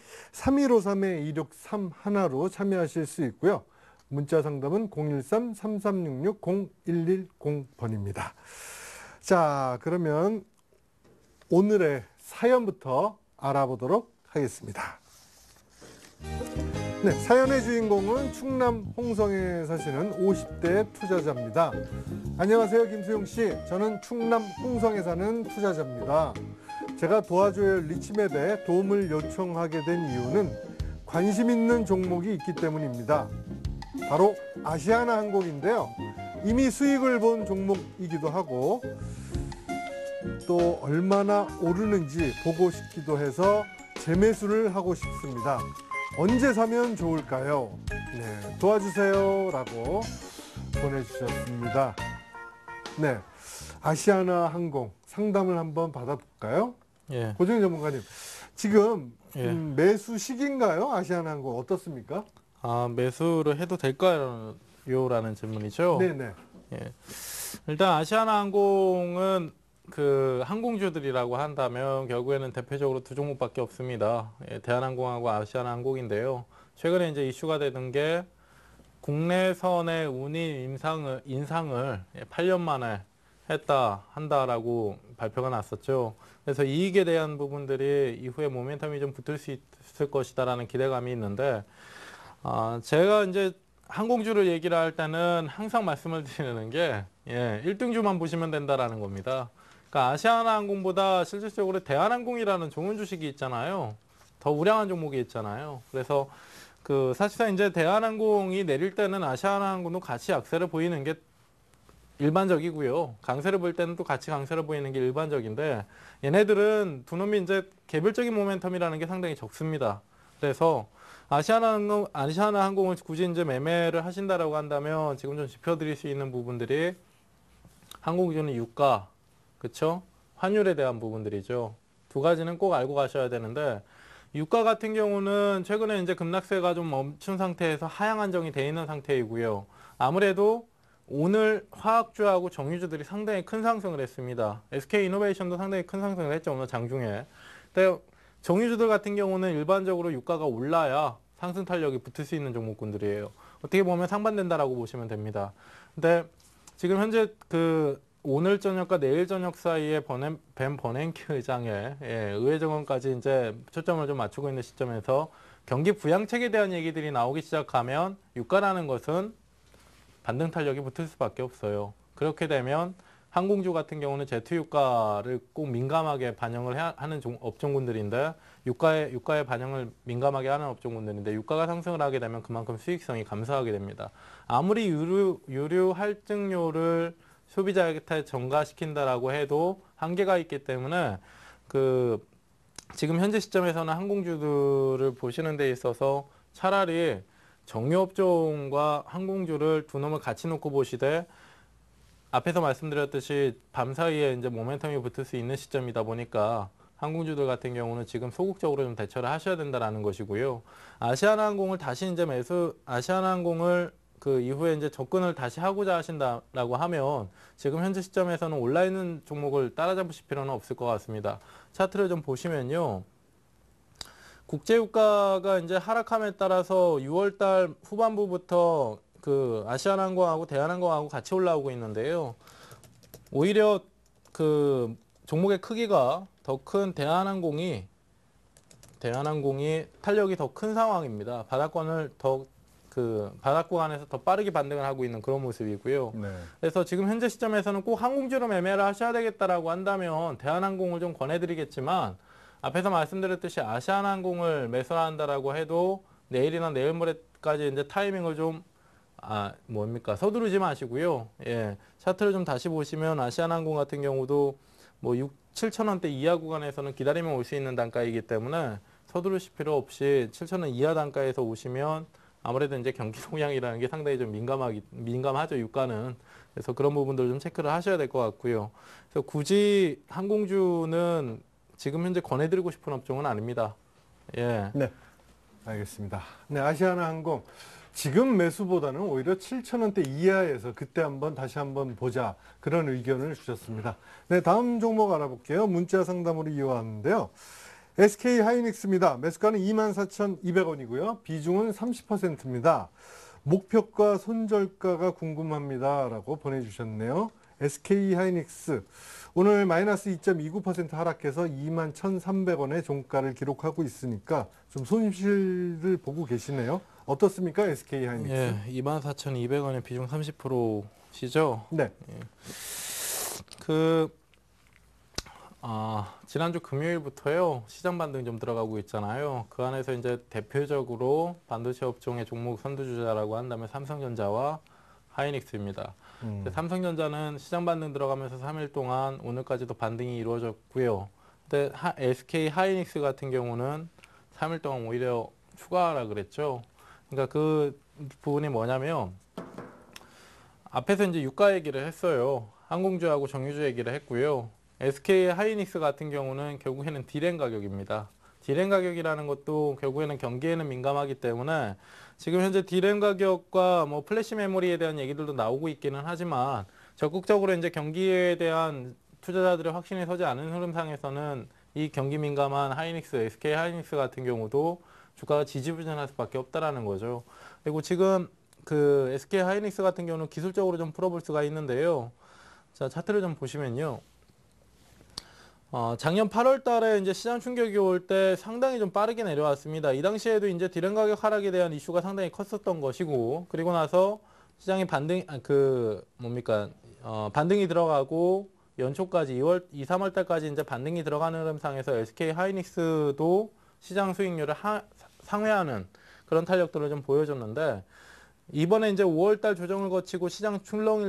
02-3153-2631로 참여하실 수 있고요. 문자 상담은 013-3366-0110번입니다. 자, 그러면 오늘의 사연부터 알아보도록 하겠습니다. 네, 사연의 주인공은 충남 홍성에 사시는 50대 투자자입니다. 안녕하세요, 김수용 씨. 저는 충남 홍성에 사는 투자자입니다. 제가 도와줘요 리치맵에 도움을 요청하게 된 이유는 관심 있는 종목이 있기 때문입니다. 바로 아시아나항공인데요. 이미 수익을 본 종목이기도 하고 또 얼마나 오르는지 보고 싶기도 해서 재매수를 하고 싶습니다. 언제 사면 좋을까요? 네, 도와주세요 라고 보내주셨습니다. 네, 아시아나항공 상담을 한번 받아볼까요? 예. 고정희 전문가님, 지금 예. 매수 시기인가요? 아시아나항공 어떻습니까? 매수를 해도 될까요? 라는 질문이죠. 네네. 예. 일단 아시아나항공은 그 항공주들이라고 한다면 결국에는 대표적으로 두 종목밖에 없습니다. 예, 대한항공하고 아시아나항공인데요. 최근에 이제 이슈가 되는 게 국내선의 운임 인상을 8년 만에 한다라고 발표가 났었죠. 그래서 이익에 대한 부분들이 이후에 모멘텀이 좀 붙을 수 있을 것이다라는 기대감이 있는데, 제가 이제 항공주를 얘기를 할 때는 항상 말씀을 드리는 게, 1등주만 보시면 된다라는 겁니다. 그러니까 아시아나항공보다 실질적으로 대한항공이라는 좋은 주식이 있잖아요. 더 우량한 종목이 있잖아요. 그래서 그 사실상 이제 대한항공이 내릴 때는 아시아나항공도 같이 약세를 보이는 게 일반적이고요. 강세를 보일 때는 또 같이 강세를 보이는 게 일반적인데 얘네들은 두 놈이 이제 개별적인 모멘텀이라는 게 상당히 적습니다. 그래서 아시아나항공을 굳이 이제 매매를 하신다라고 한다면 지금 좀 짚어드릴 수 있는 부분들이 항공기준의 유가, 그쵸? 환율에 대한 부분들이죠. 두 가지는 꼭 알고 가셔야 되는데 유가 같은 경우는 최근에 이제 급락세가 좀 멈춘 상태에서 하향 안정이 돼 있는 상태이고요. 아무래도 오늘 화학주하고 정유주들이 상당히 큰 상승을 했습니다. SK이노베이션도 상당히 큰 상승을 했죠, 오늘 장중에. 근데 정유주들 같은 경우는 일반적으로 유가가 올라야 상승 탄력이 붙을 수 있는 종목군들이에요. 어떻게 보면 상반된다라고 보시면 됩니다. 근데 지금 현재 그 오늘 저녁과 내일 저녁 사이에 벤 버냉키 의장의 의회 정원까지 이제 초점을 좀 맞추고 있는 시점에서 경기 부양책에 대한 얘기들이 나오기 시작하면 유가라는 것은 반등 탄력이 붙을 수밖에 없어요. 그렇게 되면 항공주 같은 경우는 제트 유가를 꼭 민감하게 반영을 하는 업종군들인데 유가의 반영을 민감하게 하는 업종군들인데 유가가 상승을 하게 되면 그만큼 수익성이 감소하게 됩니다. 아무리 유류 할증료를 소비자한테 전가시킨다라고 해도 한계가 있기 때문에 그 지금 현재 시점에서는 항공주들을 보시는 데 있어서 차라리 정유업종과 항공주를 두 놈을 같이 놓고 보시되 앞에서 말씀드렸듯이 밤사이에 이제 모멘텀이 붙을 수 있는 시점이다 보니까 항공주들 같은 경우는 지금 소극적으로 좀 대처를 하셔야 된다라는 것이고요. 아시아나항공을 다시 이제 아시아나항공을 그 이후에 이제 접근을 다시 하고자 하신다라고 하면 지금 현재 시점에서는 올라있는 종목을 따라잡으실 필요는 없을 것 같습니다. 차트를 좀 보시면요. 국제유가가 이제 하락함에 따라서 6월달 후반부부터 그 아시아나항공하고 대한항공하고 같이 올라오고 있는데요. 오히려 그 종목의 크기가 더 큰 대한항공이 탄력이 더 큰 상황입니다. 바닥권을 바닥 구간에서 더 빠르게 반등을 하고 있는 그런 모습이고요. 네. 그래서 지금 현재 시점에서는 꼭 항공주로 매매를 하셔야 되겠다라고 한다면 대한항공을 좀 권해드리겠지만 앞에서 말씀드렸듯이 아시아나항공을 매수한다라고 해도 내일이나 내일 모레까지 이제 타이밍을 좀 서두르지 마시고요. 예. 차트를 좀 다시 보시면 아시아나항공 같은 경우도 뭐 7,000원대 이하 구간에서는 기다리면 올 수 있는 단가이기 때문에 서두르실 필요 없이 7,000원 이하 단가에서 오시면 아무래도 이제 경기 동향이라는 게 상당히 좀 민감하죠, 유가는. 그래서 그런 부분들을 좀 체크를 하셔야 될 것 같고요. 그래서 굳이 항공주는 지금 현재 권해드리고 싶은 업종은 아닙니다. 예. 네. 알겠습니다. 네, 아시아나항공. 지금 매수보다는 오히려 7,000원대 이하에서 그때 다시 한번 보자. 그런 의견을 주셨습니다. 네, 다음 종목 알아볼게요. 문자 상담으로 이어왔는데요. SK하이닉스입니다. 매수가는 24,200원이고요. 비중은 30%입니다. 목표가 손절가가 궁금합니다. 라고 보내주셨네요. SK하이닉스. 오늘 마이너스 2.29% 하락해서 21,300원의 종가를 기록하고 있으니까 좀 손실을 보고 계시네요. 어떻습니까? SK하이닉스. 예, 24,200원의 비중 30%시죠? 네. 예. 지난주 금요일부터요, 시장 반등 좀 들어가고 있잖아요. 그 안에서 이제 대표적으로 반도체 업종의 종목 선두주자라고 한다면 삼성전자와 하이닉스입니다. 삼성전자는 시장 반등 들어가면서 3일 동안 오늘까지도 반등이 이루어졌고요. 근데 SK 하이닉스 같은 경우는 3일 동안 오히려 추가하라 그랬죠. 그러니까 그 부분이 뭐냐면 앞에서 이제 유가 얘기를 했어요. 항공주하고 정유주 얘기를 했고요. SK 하이닉스 같은 경우는 결국에는 디램 가격입니다. 디램 가격이라는 것도 결국에는 경기에는 민감하기 때문에 지금 현재 디램 가격과 뭐 플래시 메모리에 대한 얘기들도 나오고 있기는 하지만 적극적으로 이제 경기에 대한 투자자들의 확신이 서지 않은 흐름상에서는 이 경기 민감한 하이닉스, SK 하이닉스 같은 경우도 주가가 지지부진할 수밖에 없다라는 거죠. 그리고 지금 그 SK 하이닉스 같은 경우는 기술적으로 좀 풀어볼 수가 있는데요. 자, 차트를 좀 보시면요. 작년 8월 달에 이제 시장 충격이 올 때 상당히 좀 빠르게 내려왔습니다. 이 당시에도 이제 디램 가격 하락에 대한 이슈가 상당히 컸었던 것이고, 그리고 나서 시장이 반등이 들어가고, 연초까지 2, 3월 달까지 이제 반등이 들어가는 흐름상에서 SK 하이닉스도 시장 수익률을 상회하는 그런 탄력들을 좀 보여줬는데 이번에 이제 5월 달 조정을 거치고 시장이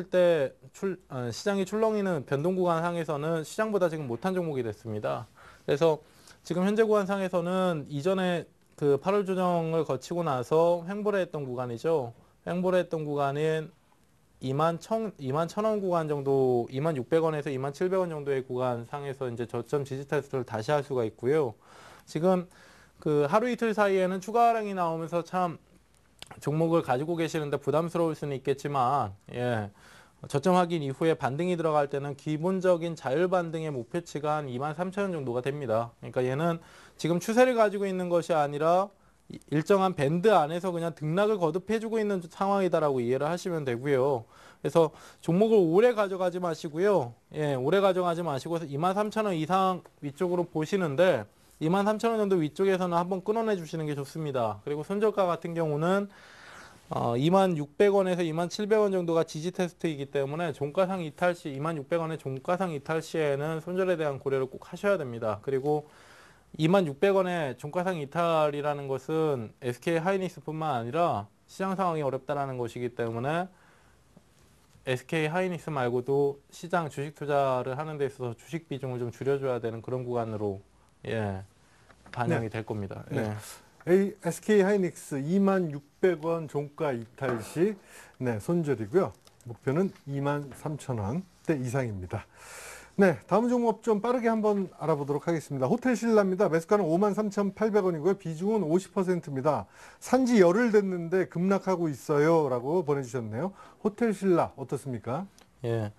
출렁이는 변동 구간 상에서는 시장보다 지금 못한 종목이 됐습니다. 그래서 지금 현재 구간 상에서는 이전에 그 8월 조정을 거치고 나서 횡보를 했던 구간이죠. 횡보를 했던 구간인 21,000원 구간 정도, 2,600원에서 2,700원 정도의 구간 상에서 이제 저점 지지 테스트를 다시 할 수가 있고요. 지금 그 하루 이틀 사이에는 추가 하락이 나오면서 참 종목을 가지고 계시는데 부담스러울 수는 있겠지만, 예. 저점 확인 이후에 반등이 들어갈 때는 기본적인 자율 반등의 목표치가 한 23,000원 정도가 됩니다. 그러니까 얘는 지금 추세를 가지고 있는 것이 아니라 일정한 밴드 안에서 그냥 등락을 거듭해주고 있는 상황이다라고 이해를 하시면 되고요. 그래서 종목을 오래 가져가지 마시고요. 예, 오래 가져가지 마시고 23,000원 이상 위쪽으로 보시는데 23,000원 정도 위쪽에서는 한번 끊어내 주시는 게 좋습니다. 그리고 손절가 같은 경우는 26,000원에서 27,000원 정도가 지지 테스트이기 때문에 종가상 이탈 시 26,000원의 종가상 이탈 시에는 손절에 대한 고려를 꼭 하셔야 됩니다. 그리고 26,000원의 종가상 이탈이라는 것은 SK 하이닉스뿐만 아니라 시장 상황이 어렵다라는 것이기 때문에 SK 하이닉스 말고도 시장 주식 투자를 하는 데 있어서 주식 비중을 좀 줄여줘야 되는 그런 구간으로 예, 반영이 될 겁니다. 네. 예. SK 하이닉스 26,000원 종가 이탈 시 손절이고요. 목표는 23,000원대 이상입니다. 네, 다음 종목 좀 빠르게 한번 알아보도록 하겠습니다. 호텔신라입니다. 매수가는 53,800원이고요. 비중은 50%입니다. 산지 열흘 됐는데 급락하고 있어요. 라고 보내주셨네요. 호텔신라 어떻습니까? 예.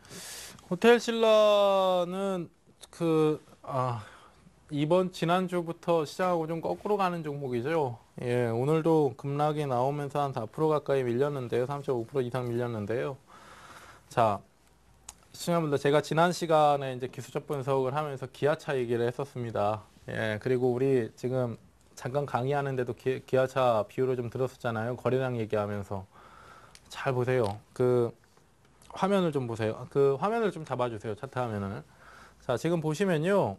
호텔신라는 이번 지난주부터 시장하고 좀 거꾸로 가는 종목이죠. 예, 오늘도 급락이 나오면서 한 4% 가까이 밀렸는데요. 3.5% 이상 밀렸는데요. 자, 시청자분들 제가 지난 시간에 이제 기술적 분석을 하면서 기아차 얘기를 했었습니다. 예, 그리고 우리 지금 잠깐 강의하는데도 기아차 비율을 좀 들었었잖아요. 거래량 얘기하면서. 잘 보세요. 그 화면을 좀 보세요. 그 화면을 좀 잡아주세요. 차트 화면을. 자, 지금 보시면요.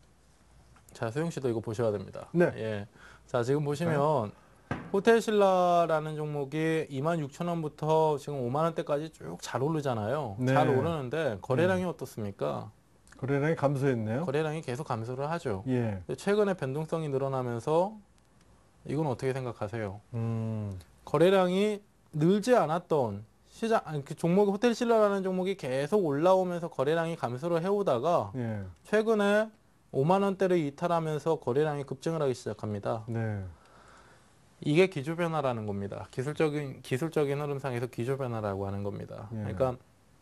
자, 수영 씨도 이거 보셔야 됩니다. 네. 예. 자, 지금 보시면 호텔신라라는 종목이 26,000원부터 지금 5만 원대까지 쭉 잘 오르잖아요. 네. 잘 오르는데 거래량이 어떻습니까? 거래량이 감소했네요. 거래량이 계속 감소를 하죠. 예. 최근에 변동성이 늘어나면서 이건 어떻게 생각하세요? 음. 거래량이 늘지 않았던 그 종목이 호텔신라라는 종목이 계속 올라오면서 거래량이 감소를 해오다가 예. 최근에 5만 원대를 이탈하면서 거래량이 급증을 하기 시작합니다. 네. 이게 기조 변화라는 겁니다. 기술적인 흐름상에서 기조 변화라고 하는 겁니다. 예. 그러니까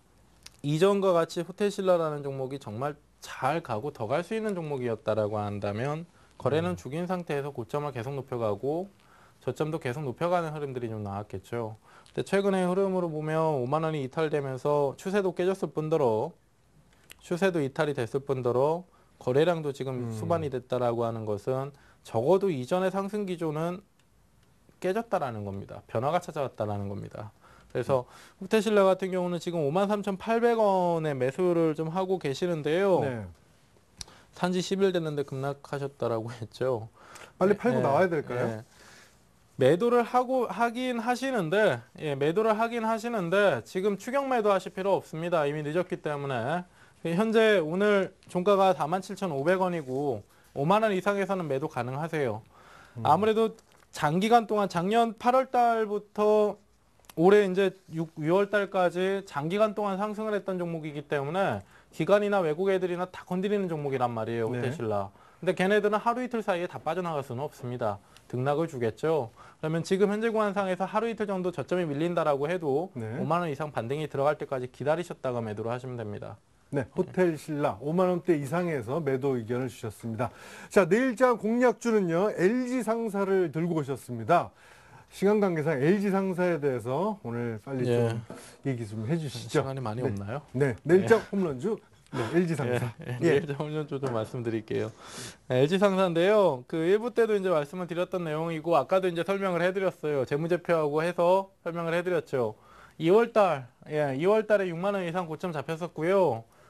이전과 같이 호텔신라라는 종목이 정말 잘 가고 더 갈 수 있는 종목이었다라고 한다면 거래는 죽인 상태에서 고점을 계속 높여가고 저점도 계속 높여가는 흐름들이 좀 나왔겠죠. 근데 최근의 흐름으로 보면 5만 원이 이탈되면서 추세도 깨졌을 뿐더러 추세도 이탈이 됐을 뿐더러 거래량도 지금 수반이 됐다라고 하는 것은 적어도 이전의 상승 기조는 깨졌다라는 겁니다. 변화가 찾아왔다라는 겁니다. 그래서 호텔신라 같은 경우는 지금 53,800원에 매수를 좀 하고 계시는데요. 네. 산지 10일 됐는데 급락하셨다라고 했죠. 빨리 팔고 예, 나와야 될까요? 예. 매도를 하긴 하시는데, 예, 매도를 하긴 하시는데 지금 추격 매도 하실 필요 없습니다. 이미 늦었기 때문에. 현재 오늘 종가가 47,500원이고 5만 원 이상에서는 매도 가능하세요. 아무래도 장기간 동안 작년 8월 달부터 올해 이제 6월 달까지 장기간 동안 상승을 했던 종목이기 때문에 기관이나 외국 애들이나 다 건드리는 종목이란 말이에요. 네. 호텔신라. 근데 걔네들은 하루 이틀 사이에 다 빠져나갈 수는 없습니다. 등락을 주겠죠. 그러면 지금 현재 구간상에서 하루 이틀 정도 저점이 밀린다라고 해도 네. 5만 원 이상 반등이 들어갈 때까지 기다리셨다가 매도를 하시면 됩니다. 네, 호텔신라 5만 원대 이상에서 매도 의견을 주셨습니다. 자, 내일장 공략주는요, LG상사를 들고 오셨습니다. 시간 관계상 LG상사에 대해서 오늘 빨리 좀 얘기 좀 해주시죠. 시간이 많이 네. 없나요? 네, 내일장 홈런주 LG상사. LG 홈런주 좀 말씀드릴게요. LG상사인데요. 그 1부 때도 이제 말씀을 드렸던 내용이고 아까도 이제 설명을 해드렸어요. 재무제표하고 해서 설명을 해드렸죠. 2월 달에 6만 원 이상 고점 잡혔었고요.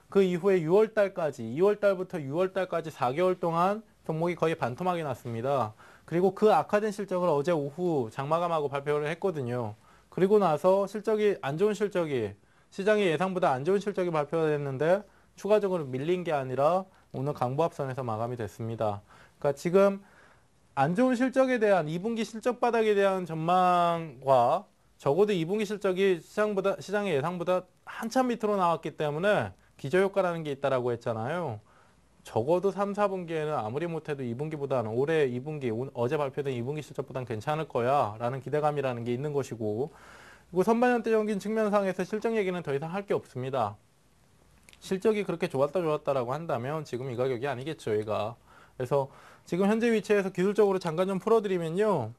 그 이후에 6월 달까지, 2월 달부터 6월 달까지 4개월 동안 종목이 거의 반토막이 났습니다. 그리고 그 악화된 실적을 어제 오후 장마감하고 발표를 했거든요. 그리고 나서 안 좋은 실적이, 시장의 예상보다 안 좋은 실적이 발표가 됐는데 추가적으로 밀린 게 아니라 오늘 강보합선에서 마감이 됐습니다. 그러니까 지금 안 좋은 실적에 대한 2분기 실적 바닥에 대한 전망과 적어도 2분기 실적이 시장의 예상보다 한참 밑으로 나왔기 때문에 기저효과라는 게 있다라고 했잖아요. 적어도 3, 4분기에는 아무리 못해도 2분기보다는 올해 2분기, 어제 발표된 2분기 실적보다는 괜찮을 거야 라는 기대감이라는 게 있는 것이고, 그리고 선반영대적인 측면상에서 실적 얘기는 더 이상 할 게 없습니다. 실적이 그렇게 좋았다라고 한다면 지금 이 가격이 아니겠죠, 얘가. 그래서 지금 현재 위치에서 기술적으로 잠깐 좀 풀어드리면요.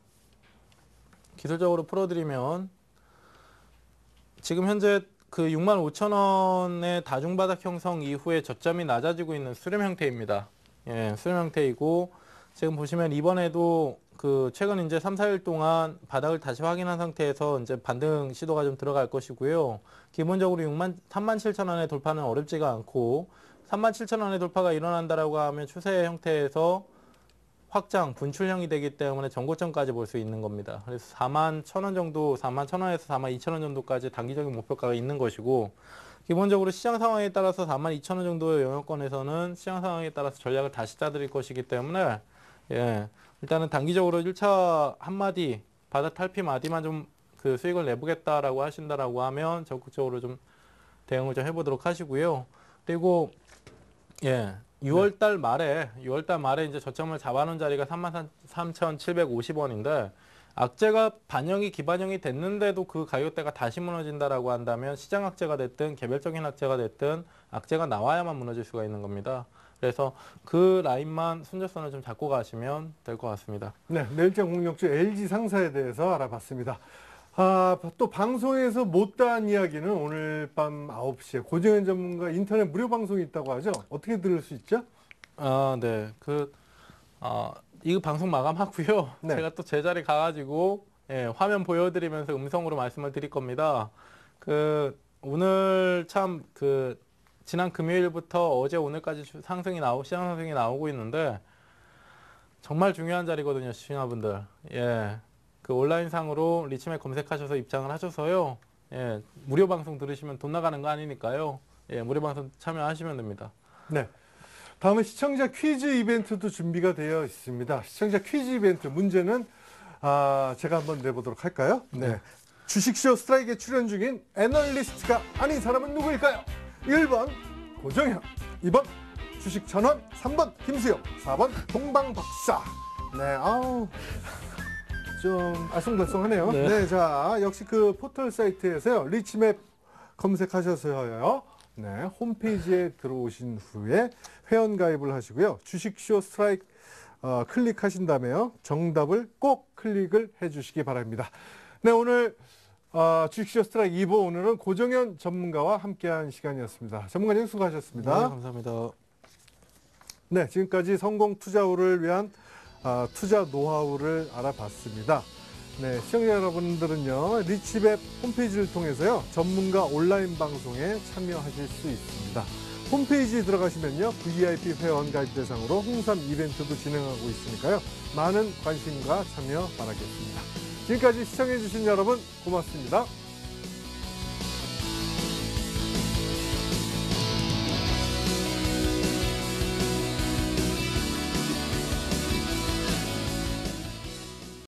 지금 현재 그 65,000원의 다중바닥 형성 이후에 저점이 낮아지고 있는 수렴 형태입니다. 예, 수렴 형태이고, 지금 보시면 이번에도 그 최근 이제 3, 4일 동안 바닥을 다시 확인한 상태에서 이제 반등 시도가 좀 들어갈 것이고요. 기본적으로 37,000원의 돌파는 어렵지가 않고, 37,000원의 돌파가 일어난다라고 하면 추세 형태에서 확장, 분출형이 되기 때문에 전고점까지 볼 수 있는 겁니다. 그래서 41,000원 정도, 41,000원에서 42,000원 정도까지 단기적인 목표가가 있는 것이고, 기본적으로 시장 상황에 따라서 42,000원 정도의 영역권에서는 시장 상황에 따라서 전략을 다시 짜드릴 것이기 때문에, 예, 일단은 단기적으로 1차 한마디, 바닥 탈피 마디만 좀 그 수익을 내보겠다라고 하신다라고 하면 적극적으로 좀 대응을 좀 해보도록 하시고요. 그리고, 예. 6월달 말에 이제 저점을 잡아놓은 자리가 33,750원인데, 악재가 기반영이 됐는데도 그 가격대가 다시 무너진다라고 한다면 시장 악재가 됐든 개별적인 악재가 됐든 악재가 나와야만 무너질 수가 있는 겁니다. 그래서 그 라인만 순저선을 좀 잡고 가시면 될 것 같습니다. 네, 내일장 공격주 LG 상사에 대해서 알아봤습니다. 또 방송에서 못다한 이야기는 오늘 밤 9시에 고정현 전문가 인터넷 무료 방송이 있다고 하죠? 어떻게 들을 수 있죠? 네. 이거 방송 마감하고요. 네. 제가 또 제자리 가가지고, 예, 화면 보여드리면서 음성으로 말씀을 드릴 겁니다. 오늘 참 지난 금요일부터 어제 오늘까지 시장 상승이 나오고 있는데, 정말 중요한 자리거든요, 시청자분들. 예. 온라인상으로 리치맥 검색하셔서 입장을 하셔서요. 예, 무료 방송 들으시면 돈 나가는 거 아니니까요. 예, 무료 방송 참여하시면 됩니다. 네. 다음에 시청자 퀴즈 이벤트도 준비가 되어 있습니다. 시청자 퀴즈 이벤트 문제는 제가 한번 내보도록 할까요? 네. 주식쇼 스트라이크에 출연 중인 애널리스트가 아닌 사람은 누구일까요? 1번 고정현, 2번 주식 전원, 3번 김수영, 4번 동방박사. 네, 좀 알쏭달쏭하네요. 네. 네, 자, 역시 그 포털 사이트에서요, 리치맵 검색하셔서요, 네, 홈페이지에 들어오신 후에 회원 가입을 하시고요, 주식쇼 스트라이크 클릭하신 다음에요, 정답을 꼭 클릭을 해주시기 바랍니다. 네, 오늘 주식쇼 스트라이크 2부, 오늘은 고정현 전문가와 함께한 시간이었습니다. 전문가님 수고하셨습니다. 네, 감사합니다. 네, 지금까지 성공 투자후를 위한 투자 노하우를 알아봤습니다. 네, 시청자 여러분들은요, 리치맵 홈페이지를 통해서요, 전문가 온라인 방송에 참여하실 수 있습니다. 홈페이지에 들어가시면요, VIP 회원 가입 대상으로 홍삼 이벤트도 진행하고 있으니까요, 많은 관심과 참여 바라겠습니다. 지금까지 시청해주신 여러분 고맙습니다.